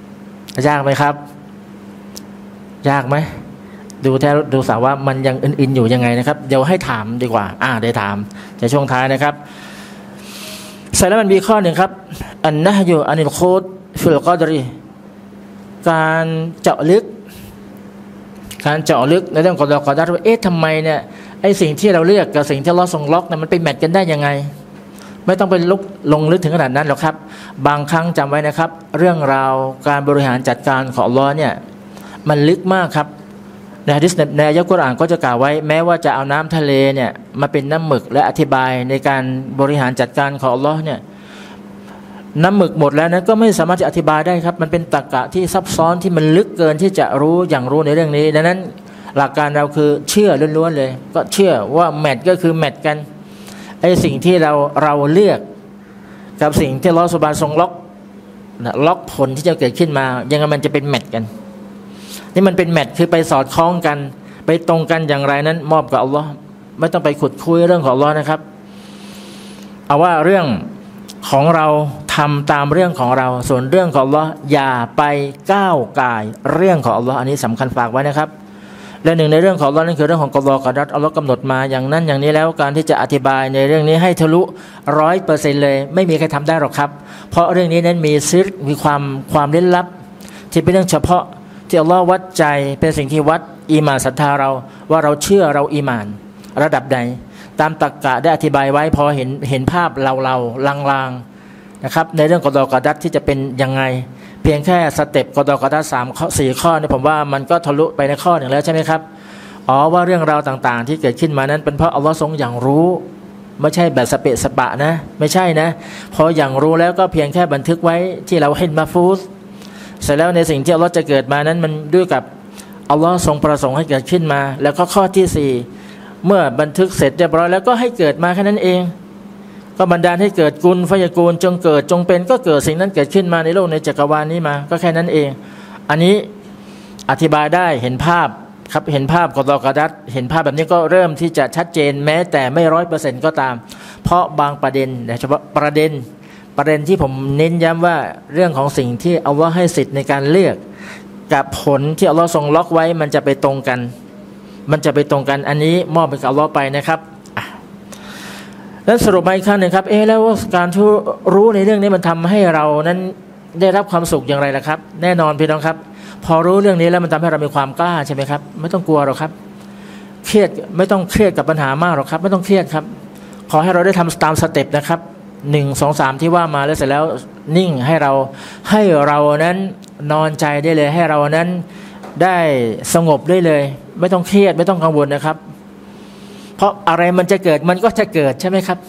Speaker 1: ยากไหมครับยากไหมดูแท้ดูสาวว่ามันยังอินๆอยู่ยังไงนะครับเดี๋ยวให้ถามดีกว่าอ่าได้ถามในช่วงท้ายนะครับเสร็จแล้วมันมีข้อหนึ่งครับอันนะฮยูอันิลคูดฟิลกอดรีการเจาะลึกการเจาะลึกในเรื่องของกอดาว่าเอ๊ะทำไมเนี่ยไอ้สิ่งที่เราเลือกกับสิ่งที่เราทรงล็อกเนี่ยมันไปแมทกันได้ยังไงไม่ต้องไปลุกลงลึกถึงขนาดนั้นหรอกครับบางครั้งจำไว้นะครับเรื่องราวการบริหารจัดการของอัลเลาะห์เนี่ยมันลึกมากครับในฮะดีษในอายะห์กุรอานก็จะกล่าวไว้แม้ว่าจะเอาน้ำทะเลเนี่ยมาเป็นน้ำหมึกและอธิบายในการบริหารจัดการของอัลเลาะห์เนี่ยน้ำหมึกหมดแล้วนั้นก็ไม่สามารถจะอธิบายได้ครับมันเป็นตรรกะที่ซับซ้อนที่มันลึกเกินที่จะรู้อย่างรู้ในเรื่องนี้ดังนั้นหลักการเราคือเชื่อล้วนๆเลยก็เชื่อว่าแมทก็คือแมทกันไอ้สิ่งที่เราเราเลือกกับสิ่งที่อัลเลาะห์ซุบฮานะฮูวะตะอาลาทรงล็อกนะล็อกผลที่จะเกิดขึ้นมายังไงมันจะเป็นแมทกันนี่มันเป็นแมทคือไปสอดคล้องกันไปตรงกันอย่างไรนั้นมอบกับอัลเลาะห์ไม่ต้องไปขุดคุยเรื่องของอัลเลาะห์นะครับเอาว่าเรื่องของเราทำตามเรื่องของเราส่วนเรื่องของอัลเลาะห์อย่าไปก้าวก่ายเรื่องของอัลเลาะห์อันนี้สำคัญฝากไว้นะครับและหนึ่งในเรื่องของอัลเลาะห์นั่นคือเรื่องของกอฎอกับกัดอัลเลาะห์กำหนดมาอย่างนั้นอย่างนี้แล้วการที่จะอธิบายในเรื่องนี้ให้ทะลุร้อยเปอร์เซ็นต์เลยไม่มีใครทำได้หรอกครับเพราะเรื่องนี้นั้นมีซิรมีความความลึกลับที่เป็นเรื่องเฉพาะที่อัลเลาะห์วัดใจเป็นสิ่งที่วัดอีหม่านศรัทธาเราว่าเราเชื่อเราอีหม่านระดับใดตามตรรกะได้อธิบายไว้พอเห็นเห็นภาพเราเราลางๆนะครับในเรื่องกอฎอกับกัดที่จะเป็นยังไงเพียงแค่สเต็ปกอฎอกับกัดสามข้อสี่ข้อเนี่ยผมว่ามันก็ทะลุไปในข้อหนึ่งแล้วใช่ไหมครับอ๋อว่าเรื่องราวต่างๆที่เกิดขึ้นมานั้นเป็นเพราะอัลเลาะห์ทรงอย่างรู้ไม่ใช่แบบสเปะสปะนะไม่ใช่นะพออย่างรู้แล้วก็เพียงแค่บันทึกไว้ที่เราเห็นมาฟูสเสร็จแล้วในสิ่งที่อัลเลาะห์จะเกิดมานั้นมันด้วยกับอัลเลาะห์ทรงประสงค์ให้เกิดขึ้นมาแล้วก็ข้อที่สี่เมื่อบันทึกเสร็จเรียบร้อยแล้วก็ให้เกิดมาแค่นั้นเองก็บันดาลให้เกิดกุลฟยกูลจงเกิดจงเป็นก็เกิดสิ่งนั้นเกิดขึ้นมาในโลกในจักรวาลนี้มาก็แค่นั้นเองอันนี้อธิบายได้เห็นภาพครับเห็นภาพกอฎอกับกัดเห็นภาพแบบนี้ก็เริ่มที่จะชัดเจนแม้แต่ไม่ร้อยเปอร์เซ็นต์ก็ตามเพราะบางประเด็นโดยเฉพาะประเด็นประเด็นที่ผมเน้นย้ำว่าเรื่องของสิ่งที่อัลเลาะห์ให้สิทธิ์ในการเลือกกับผลที่อัลเลาะห์ทรงล็อกไว้มันจะไปตรงกันมันจะไปตรงกันอันนี้มอบให้กับอัลเลาะห์ไปนะครับแล้วสรุปมาอีกครั้งหนึ่งครับเอ๊ะแล้วการที่รู้ในเรื่องนี้มันทำให้เรานั้นได้รับความสุขอย่างไรล่ะครับแน่นอนพี่น้องครับพอรู้เรื่องนี้แล้วมันทำให้เรามีความกล้าใช่ไหมครับไม่ต้องกลัวหรอกครับเครียดไม่ต้องเครียดกับปัญหามากหรอกครับไม่ต้องเครียดครับขอให้เราได้ทำตามสเต็ปนะครับหนึ่งสองสามที่ว่ามาแล้วเสร็จแล้วนิ่งให้เราให้เรานั้นนอนใจได้เลยให้เรานั้นได้สงบได้เลยไม่ต้องเครียดไม่ต้องกังวลนะครับเพราะอะไรมันจะเกิดมันก็จะเกิดใช่ไหมครับ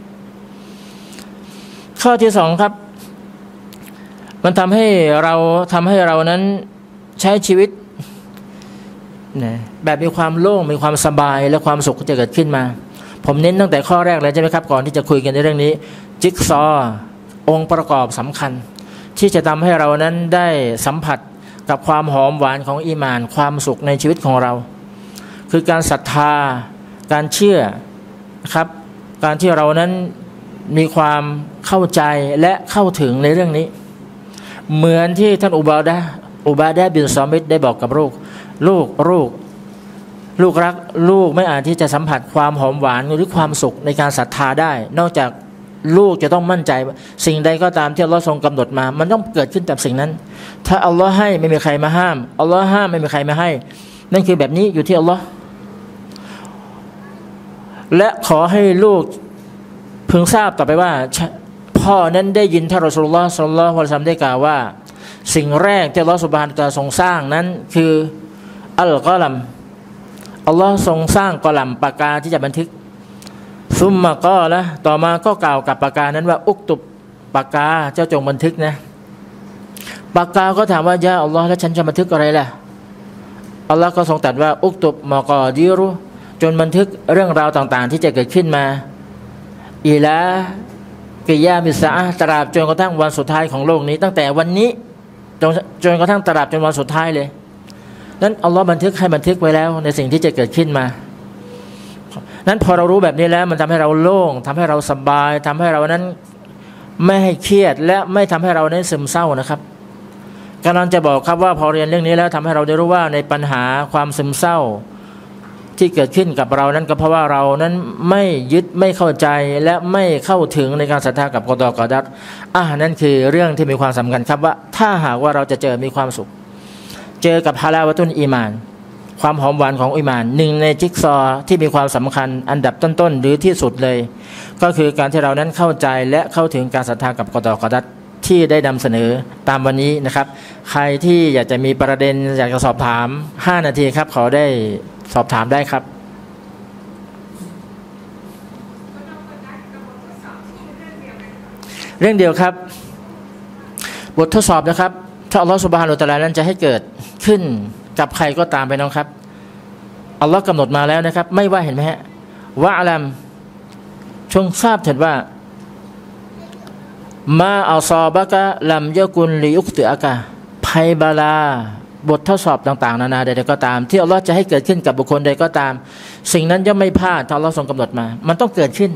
Speaker 1: ข้อที่สองครับมันทำให้เราทำให้เรานั้นใช้ชีวิตนะแบบมีความโล่งมีความสบายและความสุขจะเกิดขึ้นมาผมเน้นตั้งแต่ข้อแรกเลยใช่ไหมครับก่อนที่จะคุยกันในเรื่องนี้จิ๊กซอว์องค์ประกอบสำคัญที่จะทำให้เรานั้นได้สัมผัสกับความหอมหวานของอีหม่านความสุขในชีวิตของเราคือการศรัทธาการเชื่อครับการที่เรานั้นมีความเข้าใจและเข้าถึงในเรื่องนี้เหมือนที่ท่านอุบาดะห์อุบาดะห์บินซอมิตได้บอกกับลูกลูกลูกลูกรักลูกไม่อาจที่จะสัมผัสความหอมหวานหรือความสุขในการศรัทธาได้นอกจากลูกจะต้องมั่นใจสิ่งใดก็ตามที่อัลเลาะห์ทรงกำหนดมามันต้องเกิดขึ้นจากสิ่งนั้นถ้าอัลเลาะห์ให้ไม่มีใครมาห้ามอัลเลาะห์ห้ามไม่มีใครมาให้นั่นคือแบบนี้อยู่ที่อัลเลาะห์และขอให้ลูกพึงทราบต่อไปว่าพ่อนั้นได้ยินท่านรอซูลุลลอฮ์ ศ็อลลัลลอฮุอะลัยฮิวะซัลลัมได้กล่าวว่าสิ่งแรกที่อัลเลาะห์ซุบฮานะฮูวะตะอาลาทรงสร้างนั้นคืออัลกอลัมอัลเลาะห์ทรงสร้างกอลัมปากกาที่จะบันทึกซุมมะกอละต่อมาก็กล่าวกับปากกานั้นว่าอุกตุบปากกาเจ้าจงบันทึกนะปากกาก็ถามว่ายาอัลเลาะห์แล้วฉันจะบันทึกอะไรล่ะอัลเลาะห์ก็ทรงตรัสว่าอุกตุบมะกอดีรุจนบันทึกเรื่องราวต่างๆที่จะเกิดขึ้นมาอิลากิยามิสซาอะห์ตราบจนกระทั่งวันสุดท้ายของโลกนี้ตั้งแต่วันนี้จนจนกระทั่งตราบจนวันสุดท้ายเลยนั้นอัลเลาะห์บันทึกให้บันทึกไว้แล้วในสิ่งที่จะเกิดขึ้นมานั้นพอเรารู้แบบนี้แล้วมันทำให้เราโล่งทำให้เราสบายทำให้เรานั้นไม่ให้เครียดและไม่ทำให้เรานั้นซึมเศร้านะครับกำลังจะบอกครับว่าพอเรียนเรื่องนี้แล้วทำให้เราได้รู้ว่าในปัญหาความซึมเศร้าที่เกิดขึ้นกับเรานั้นก็เพราะว่าเรานั้นไม่ยึดไม่เข้าใจและไม่เข้าถึงในการศรัทธากับกอฎอกอดัรอ่านั่นคือเรื่องที่มีความสำคัญครับว่าถ้าหากว่าเราจะเจอมีความสุขเจอกับฮาลาวะตุนอีมานความหอมหวานของอีมานหนึ่งในจิ๊กซอที่มีความสำคัญอันดับต้นๆหรือที่สุดเลยก็คือการที่เรานั้นเข้าใจและเข้าถึงการศรัทธากับกอฎอกอดัรที่ได้นำเสนอตามวันนี้นะครับใครที่อยากจะมีประเด็นอยากจะสอบถามห้านาทีครับขอได้สอบถามได้ครับเรื่องเดียวครับบททดสอบนะครับถ้าอัลลอฮฺซุบฮานะฮูวะตะอาลานั้นจะให้เกิดขึ้นกับใครก็ตามไปน้องครับอัลลอฮฺกำหนดมาแล้วนะครับไม่ว่าเห็นไหมฮะวะอะลัมจงทราบเถิดว่ามาอัลซอบะกะลัมยะกุนลิยุกติอะกะภัยบาลาบททดสอบต่างๆนานาใดๆก็ตามที่อัลลอฮฺจะให้เกิดขึ้นกับบุคคลใดก็ตามสิ่งนั้นย่อมไม่พลาดที่อัลลอฮฺทรงกำหนดมามันต้องเกิดขึ้น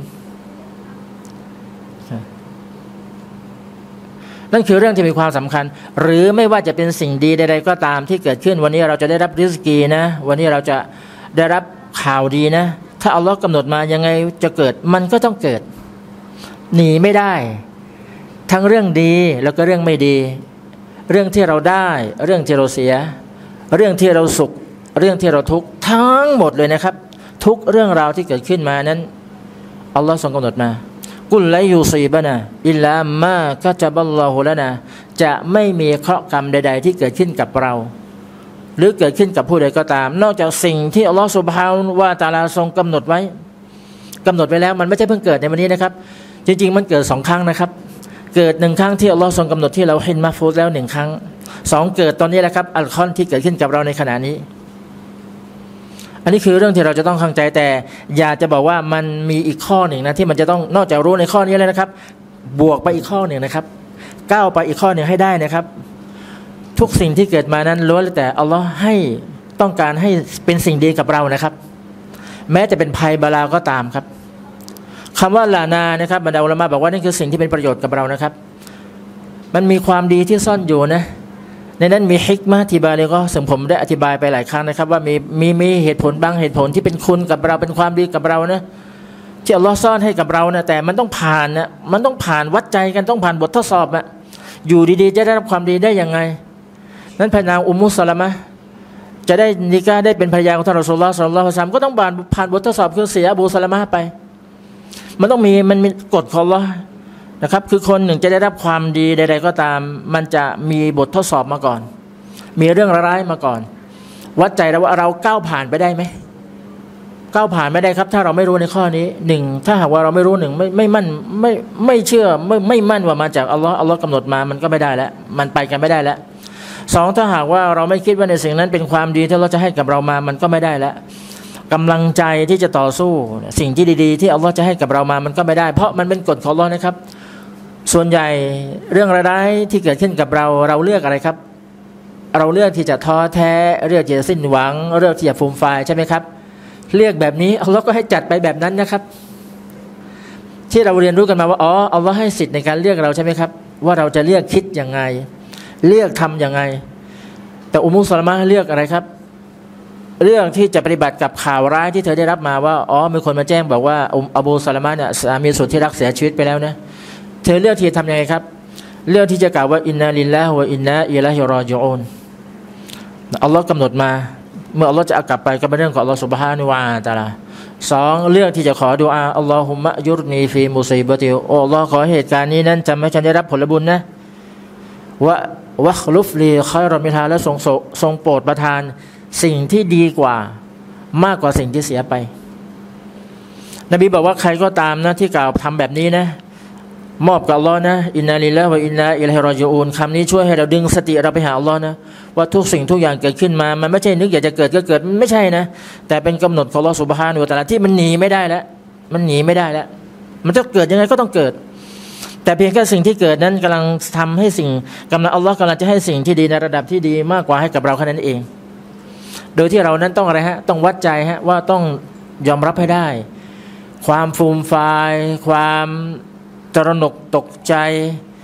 Speaker 1: นั่นคือเรื่องที่มีความสำคัญหรือไม่ว่าจะเป็นสิ่งดีใดๆก็ตามที่เกิดขึ้นวันนี้เราจะได้รับริสกีนะวันนี้เราจะได้รับข่าวดีนะถ้าอัลลอฮฺกำหนดมายังไงจะเกิดมันก็ต้องเกิดหนีไม่ได้ทั้งเรื่องดีแล้วก็เรื่องไม่ดีเรื่องที่เราได้เรื่องที่เราเสียเรื่องที่เราสุขเรื่องที่เราทุกข์ทั้งหมดเลยนะครับทุกเรื่องราวที่เกิดขึ้นมานั้นอัลลอฮฺทรงกำหนดมากุลไลยูซีบะนะอิลลามะกะจะบัลลอฮุละนะจะไม่มีเคราะห์กรรมใดๆที่เกิดขึ้นกับเราหรือเกิดขึ้นกับผู้ใดก็ตามนอกจากสิ่งที่อัลลอฮฺซุบฮานะฮูวะตะอาลาทรงกำหนดไว้กำหนดไว้แล้วมันไม่ใช่เพิ่งเกิดในวันนี้นะครับจริงๆมันเกิดสองครั้งนะครับเกิดหนึ่งครั้งที่อัลลอฮฺทรงกำหนดที่เราเห็นมาฟูดแล้วหนึ่งครั้งสองเกิดตอนนี้แหละครับอัลคอนที่เกิดขึ้นกับเราในขณะนี้อันนี้คือเรื่องที่เราจะต้องเข้าใจแต่อยากจะบอกว่ามันมีอีกข้อหนึ่งนะที่มันจะต้องนอกจากรู้ในข้อนี้แล้วนะครับบวกไปอีกข้อหนึ่งนะครับก้าวไปอีกข้อหนึ่งให้ได้นะครับทุกสิ่งที่เกิดมานั้นล้วนแต่อัลลอฮ์ให้ต้องการให้เป็นสิ่งดีกับเรานะครับแม้จะเป็นภัยบาลาก็ตามครับคำว่าลานานะครับบรรดาอุลามะบอกว่านี่คือสิ่งที่เป็นประโยชน์กับเรานะครับมันมีความดีที่ซ่อนอยู่นะในนั้นมีฮิกมะห์ที่บาลีก็ซึ่งผมได้อธิบายไปหลายครั้งนะครับว่ามีมีมีเหตุผลบางเหตุผลที่เป็นคุณกับเราเป็นความดีกับเรานะที่อัลลอฮ์ซ่อนให้กับเรานะแต่มันต้องผ่านนะมันต้องผ่านวัดใจกันต้องผ่านบททดสอบอะอยู่ดีๆจะได้รับความดีได้ยังไงนั้นพระนางอุมมุสลามะห์จะได้นิกาได้เป็นภรรยาของท่านรอซูลุลลอฮ์ศ็อลลัลลอฮุอะลัยฮิวะซัลลัมก็ต้องผ่านผ่านบททดสอบคือเสียอบูสลามะห์ไปมันต้องมีมันมีกฎของอัลลอฮ์นะครับคือคนหนึ่งจะได้รับความดีใดๆก็ตามมันจะมีบททดสอบมาก่อนมีเรื่องร้ายมาก่อนวัดใจเราว่าเราก้าวผ่านไปได้ไหมก้าวผ่านไม่ได้ครับถ้าเราไม่รู้ในข้อนี้หนึ่งถ้าหากว่าเราไม่รู้หนึ่งไม่ไม่มั่นไม่ไม่เชื่อไม่ไม่มั่นว่ามาจากอัลลอฮ์อัลลอฮ์กำหนดมามันก็ไม่ได้แล้วมันไปกันไม่ได้แล้วสองถ้าหากว่าเราไม่คิดว่าในสิ่งนั้นเป็นความดีที่เราจะให้กับเรามามันก็ไม่ได้แล้วกำลังใจที่จะต่อสู้สิ่งที่ดีๆที่อัลลอฮ์จะให้กับเรามามันก็ไม่ได้เพราะมันเป็นกฎของอัลลอฮ์นะครับส่วนใหญ่เรื่องร้ายที่เกิดขึ้นกับเราเราเลือกอะไรครับเราเลือกที่จะท้อแท้เลือกที่จะสิ้นหวังเลือกที่จะฟูมฟายใช่ไหมครับเลือกแบบนี้อัลลอฮ์ก็ให้จัดไปแบบนั้นนะครับที่เราเรียนรู้กันมาว่าอ๋ออัลลอฮ์ให้สิทธิ์ในการเลือกเราใช่ไหมครับว่าเราจะเลือกคิดยังไงเลือกทำยังไงแต่อุมมุสลามะห์เลือกอะไรครับเรื่องที่จะปฏิบัติกับข่าวร้ายที่เธอได้รับมาว่าอ๋อมีคนมาแจ้งบอกว่าอบูสลามะห์เนี่ยสามีสุดที่รักเสียชีวิตไปแล้วนะเธอเลือกที่จะทำยังไงครับเลือกที่จะกล่าวว่าอินนาลิลลาฮิวะอินนาอิลัยฮิรอญิอูนอัลลอฮ์กำหนดมาเมื่ออัลลอฮ์จะเอากลับไปก็เป็นเรื่องของอัลลอฮ์ซุบฮานะฮูวะตะอาลาสองเลือกที่จะขอดุอาอัลลอฮุมะยุรนีฟีมุซีบะติโอ้อัลลอฮ์ขอเหตุการณ์นี้นั้นทำให้ฉันได้รับผลบุญนะวะวะคลุฟลีคอยรอมิทาและทรงทรงโปรดประทานสิ่งที่ดีกว่ามากกว่าสิ่งที่เสียไปนบีบอกว่าใครก็ตามนะที่กล่าวทำแบบนี้นะมอบกับอัลลอฮ์นะอินนาลิลลาฮิวะอินนาอิลัยฮิรอญิอูนคำนี้ช่วยให้เราดึงสติเราไปหาอัลลอฮ์นะว่าทุกสิ่งทุกอย่างเกิดขึ้นมามันไม่ใช่นึกอยากจะเกิดก็เกิดไม่ใช่นะแต่เป็นกำหนดของอัลลอฮ์ซุบฮานะฮูวะตะอาลาที่มันหนีไม่ได้แล้วมันหนีไม่ได้แล้วมันจะเกิดยังไงก็ต้องเกิดแต่เพียงแค่สิ่งที่เกิดนั้นกำลังทำให้สิ่งกำลังอัลลอฮ์กำลังจะให้สิ่งที่ดีในระดับที่ดีมากกว่าให้กับเราแค่นั้นเองโดยที่เรานั้นต้องอะไรฮะต้องวัดใจฮะว่าต้องยอมรับให้ได้ความฟูมฟายความตระหนกตกใจ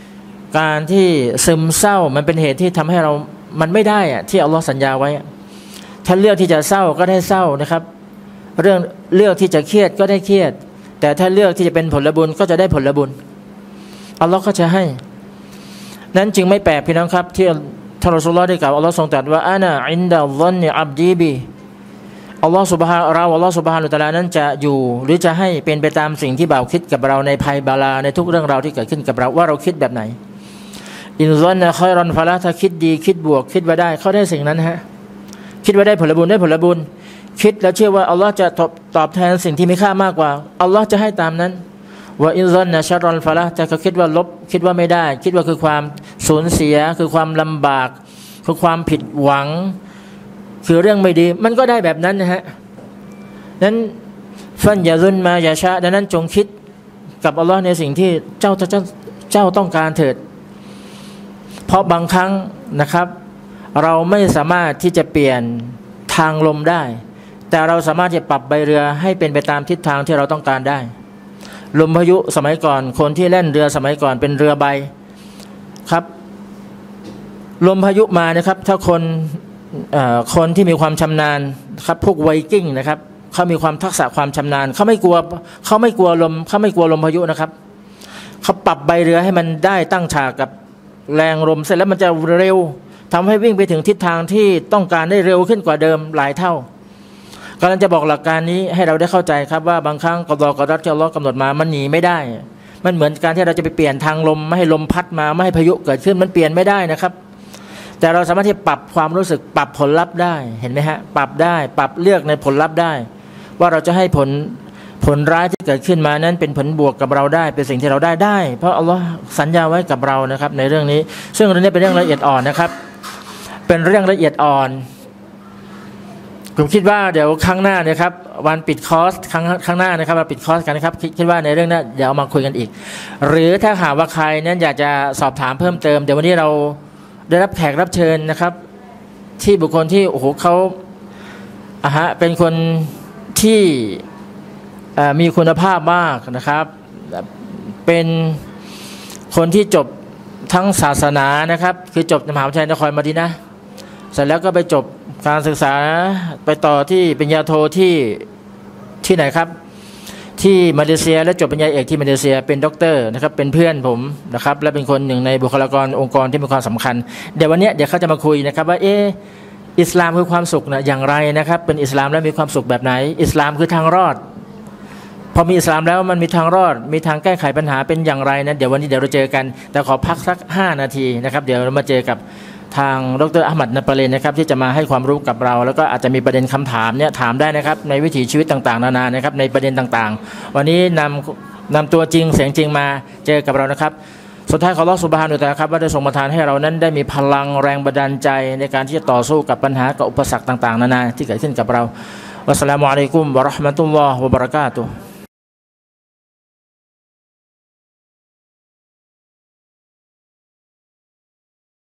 Speaker 1: การที่ซึมเศร้ามันเป็นเหตุที่ทำให้เรามันไม่ได้อะที่อัลลอฮ์สัญญาไว้ถ้าเลือกที่จะเศร้าก็ได้เศร้านะครับเรื่องเลือกที่จะเครียดก็ได้เครียดแต่ถ้าเลือกที่จะเป็นผลบุญก็จะได้ผลบุญอัลลอฮ์ก็จะให้นั้นจึงไม่แปลกพี่น้องครับที่ท่านรอซูลุลลอฮ์ได้กล่าวอัลลอฮ์ทรงตรัสว่าอานะอินดะซันนิอับดีบีอัลลอฮ์ซุบฮาเราอัลลอฮ์ซุบฮานะฮูวะตะอาลานั้นจะอยู่หรือจะให้เป็นไปตามสิ่งที่บ่าวคิดกับเราในภัยบาลาในทุกเรื่องราวที่เกิดขึ้นกับเราว่าเราคิดแบบไหนอินซันนะคอยรอนฟาละถ้าคิดดีคิดบวกคิดว่าได้เขาได้สิ่งนั้นฮะคิดว่าได้ผลบุญได้ผลบุญคิดแล้วเชื่อว่าอัลลอฮ์จะตอบแทนสิ่งที่มีค่ามากกว่าอัลลอฮ์จะให้ตามนั้นว่าอินซันนะชัรรอนฟาละแต่เขาคิดว่าลบคิดว่าไม่ได้คิดว่าคือความสูญเสียคือความลำบากคือความผิดหวังคือเรื่องไม่ดีมันก็ได้แบบนั้นนะฮะนั้นฟันอย่ารุนมาอย่าช้าดังนั้นจงคิดกับอัลลอฮ์ในสิ่งที่เจ้าเจ้าเจ้าต้องการเถิดเพราะบางครั้งนะครับเราไม่สามารถที่จะเปลี่ยนทางลมได้แต่เราสามารถจะปรับใบเรือให้เป็นไปตามทิศทางที่เราต้องการได้ลมพายุสมัยก่อนคนที่เล่นเรือสมัยก่อนเป็นเรือใบครับลมพายุมานะครับถ้าคนคนที่มีความชำนาญครับพวกไวกิ้งนะครับเขามีความทักษะความชำนาญเขาไม่กลัวเขาไม่กลัวลมเขาไม่กลัวลมพายุนะครับเขาปรับใบเรือให้มันได้ตั้งฉากกับแรงลมเสร็จแล้วมันจะเร็วทำให้วิ่งไปถึงทิศทางที่ต้องการได้เร็วขึ้นกว่าเดิมหลายเท่ากำลังจะบอกหลักการนี้ให้เราได้เข้าใจครับว่าบางครั้งกฎกฎที่อัลเลาะห์กำหนดมามันหนีไม่ได้มันเหมือนการที่เราจะไปเปลี่ยนทางลมไม่ให้ลมพัดมาไม่ให้พายุเกิดขึ้นมันเปลี่ยนไม่ได้นะครับแต่เราสามารถที่ปรับความรู้สึกปรับผลลัพธ์ได้เห็นไหมฮะปรับได้ปรับเลือกในผลลัพธ์ได้ว่าเราจะให้ผลผลร้ายที่เกิดขึ้นมานั้นเป็นผลบวกกับเราได้เป็นสิ่งที่เราได้ได้เพราะอัลลอฮ์สัญญาไว้กับเรานะครับในเรื่องนี้ซึ่งเรื่องนี้เป็นเรื่องละเอียดอ่อนนะครับเป็นเรื่องละเอียดอ่อนผมคิดว่าเดี๋ยวครั้งหน้าเนี่ยครับวันปิดคอร์สครั้งครั้งหน้านะครับเราปิดคอร์สกันนะครับคิดว่าในเรื่องนี้เดี๋ยวเอามาคุยกันอีกหรือถ้าหากว่าใครนั้นอยากจะสอบถามเพิ่มเติมเดี๋ยววันนี้เราได้รับแขกรับเชิญนะครับที่บุคคลที่โอ้โหเขาอ่ะฮะเป็นคนที่มีคุณภาพมากนะครับเป็นคนที่จบทั้งศาสนานะครับคือจบมหาวิทยาลัยนครมะดีนะห์เสร็จแล้วก็ไปจบการศึกษาไปต่อที่ปริญญาโทที่ที่ไหนครับที่มาเลเซียและจบปริญญาเอกที่มาเลเซียเป็นด็อกเตอร์นะครับเป็นเพื่อนผมนะครับและเป็นคนหนึ่งในบุคลากรองค์กรที่มีความสำคัญเดี๋ยววันนี้เดี๋ยวเขาจะมาคุยนะครับว่าเอออิสลามคือความสุขนะอย่างไรนะครับเป็นอิสลามแล้วมีความสุขแบบไหนอิสลามคือทางรอดพอมีอิสลามแล้วมันมีทางรอดมีทางแก้ไขปัญหาเป็นอย่างไรนะเดี๋ยววันนี้เดี๋ยวเราเจอกันแต่ขอพักสักห้านาทีนะครับเดี๋ยวเรามาเจอกับทางดรอะห์มัดนปะเลนนะครับที่จะมาให้ความรู้กับเราแล้วก็อาจจะมีประเด็นคำถามเนี่ยถามได้นะครับในวิถีชีวิตต่างๆนานานะครับในประเด็นต่างๆวันนี้นำนำตัวจริงเสียงจริงมาเจอกับเรานะครับสุดท้ายขออัลเลาะห์ซุบฮานะฮูวะตะอาลาครับว่าได้ทรงประทานให้เรานั้นได้มีพลังแรงบันดาลใจในการที่จะต่อสู้กับปัญหากับอุปสรรคต่างๆนานาที่เกิดขึ้นกับเราวัสสลามุอะลัยกุมวะเราะห์มะตุลลอฮ์วะบะเราะกาตุฮ์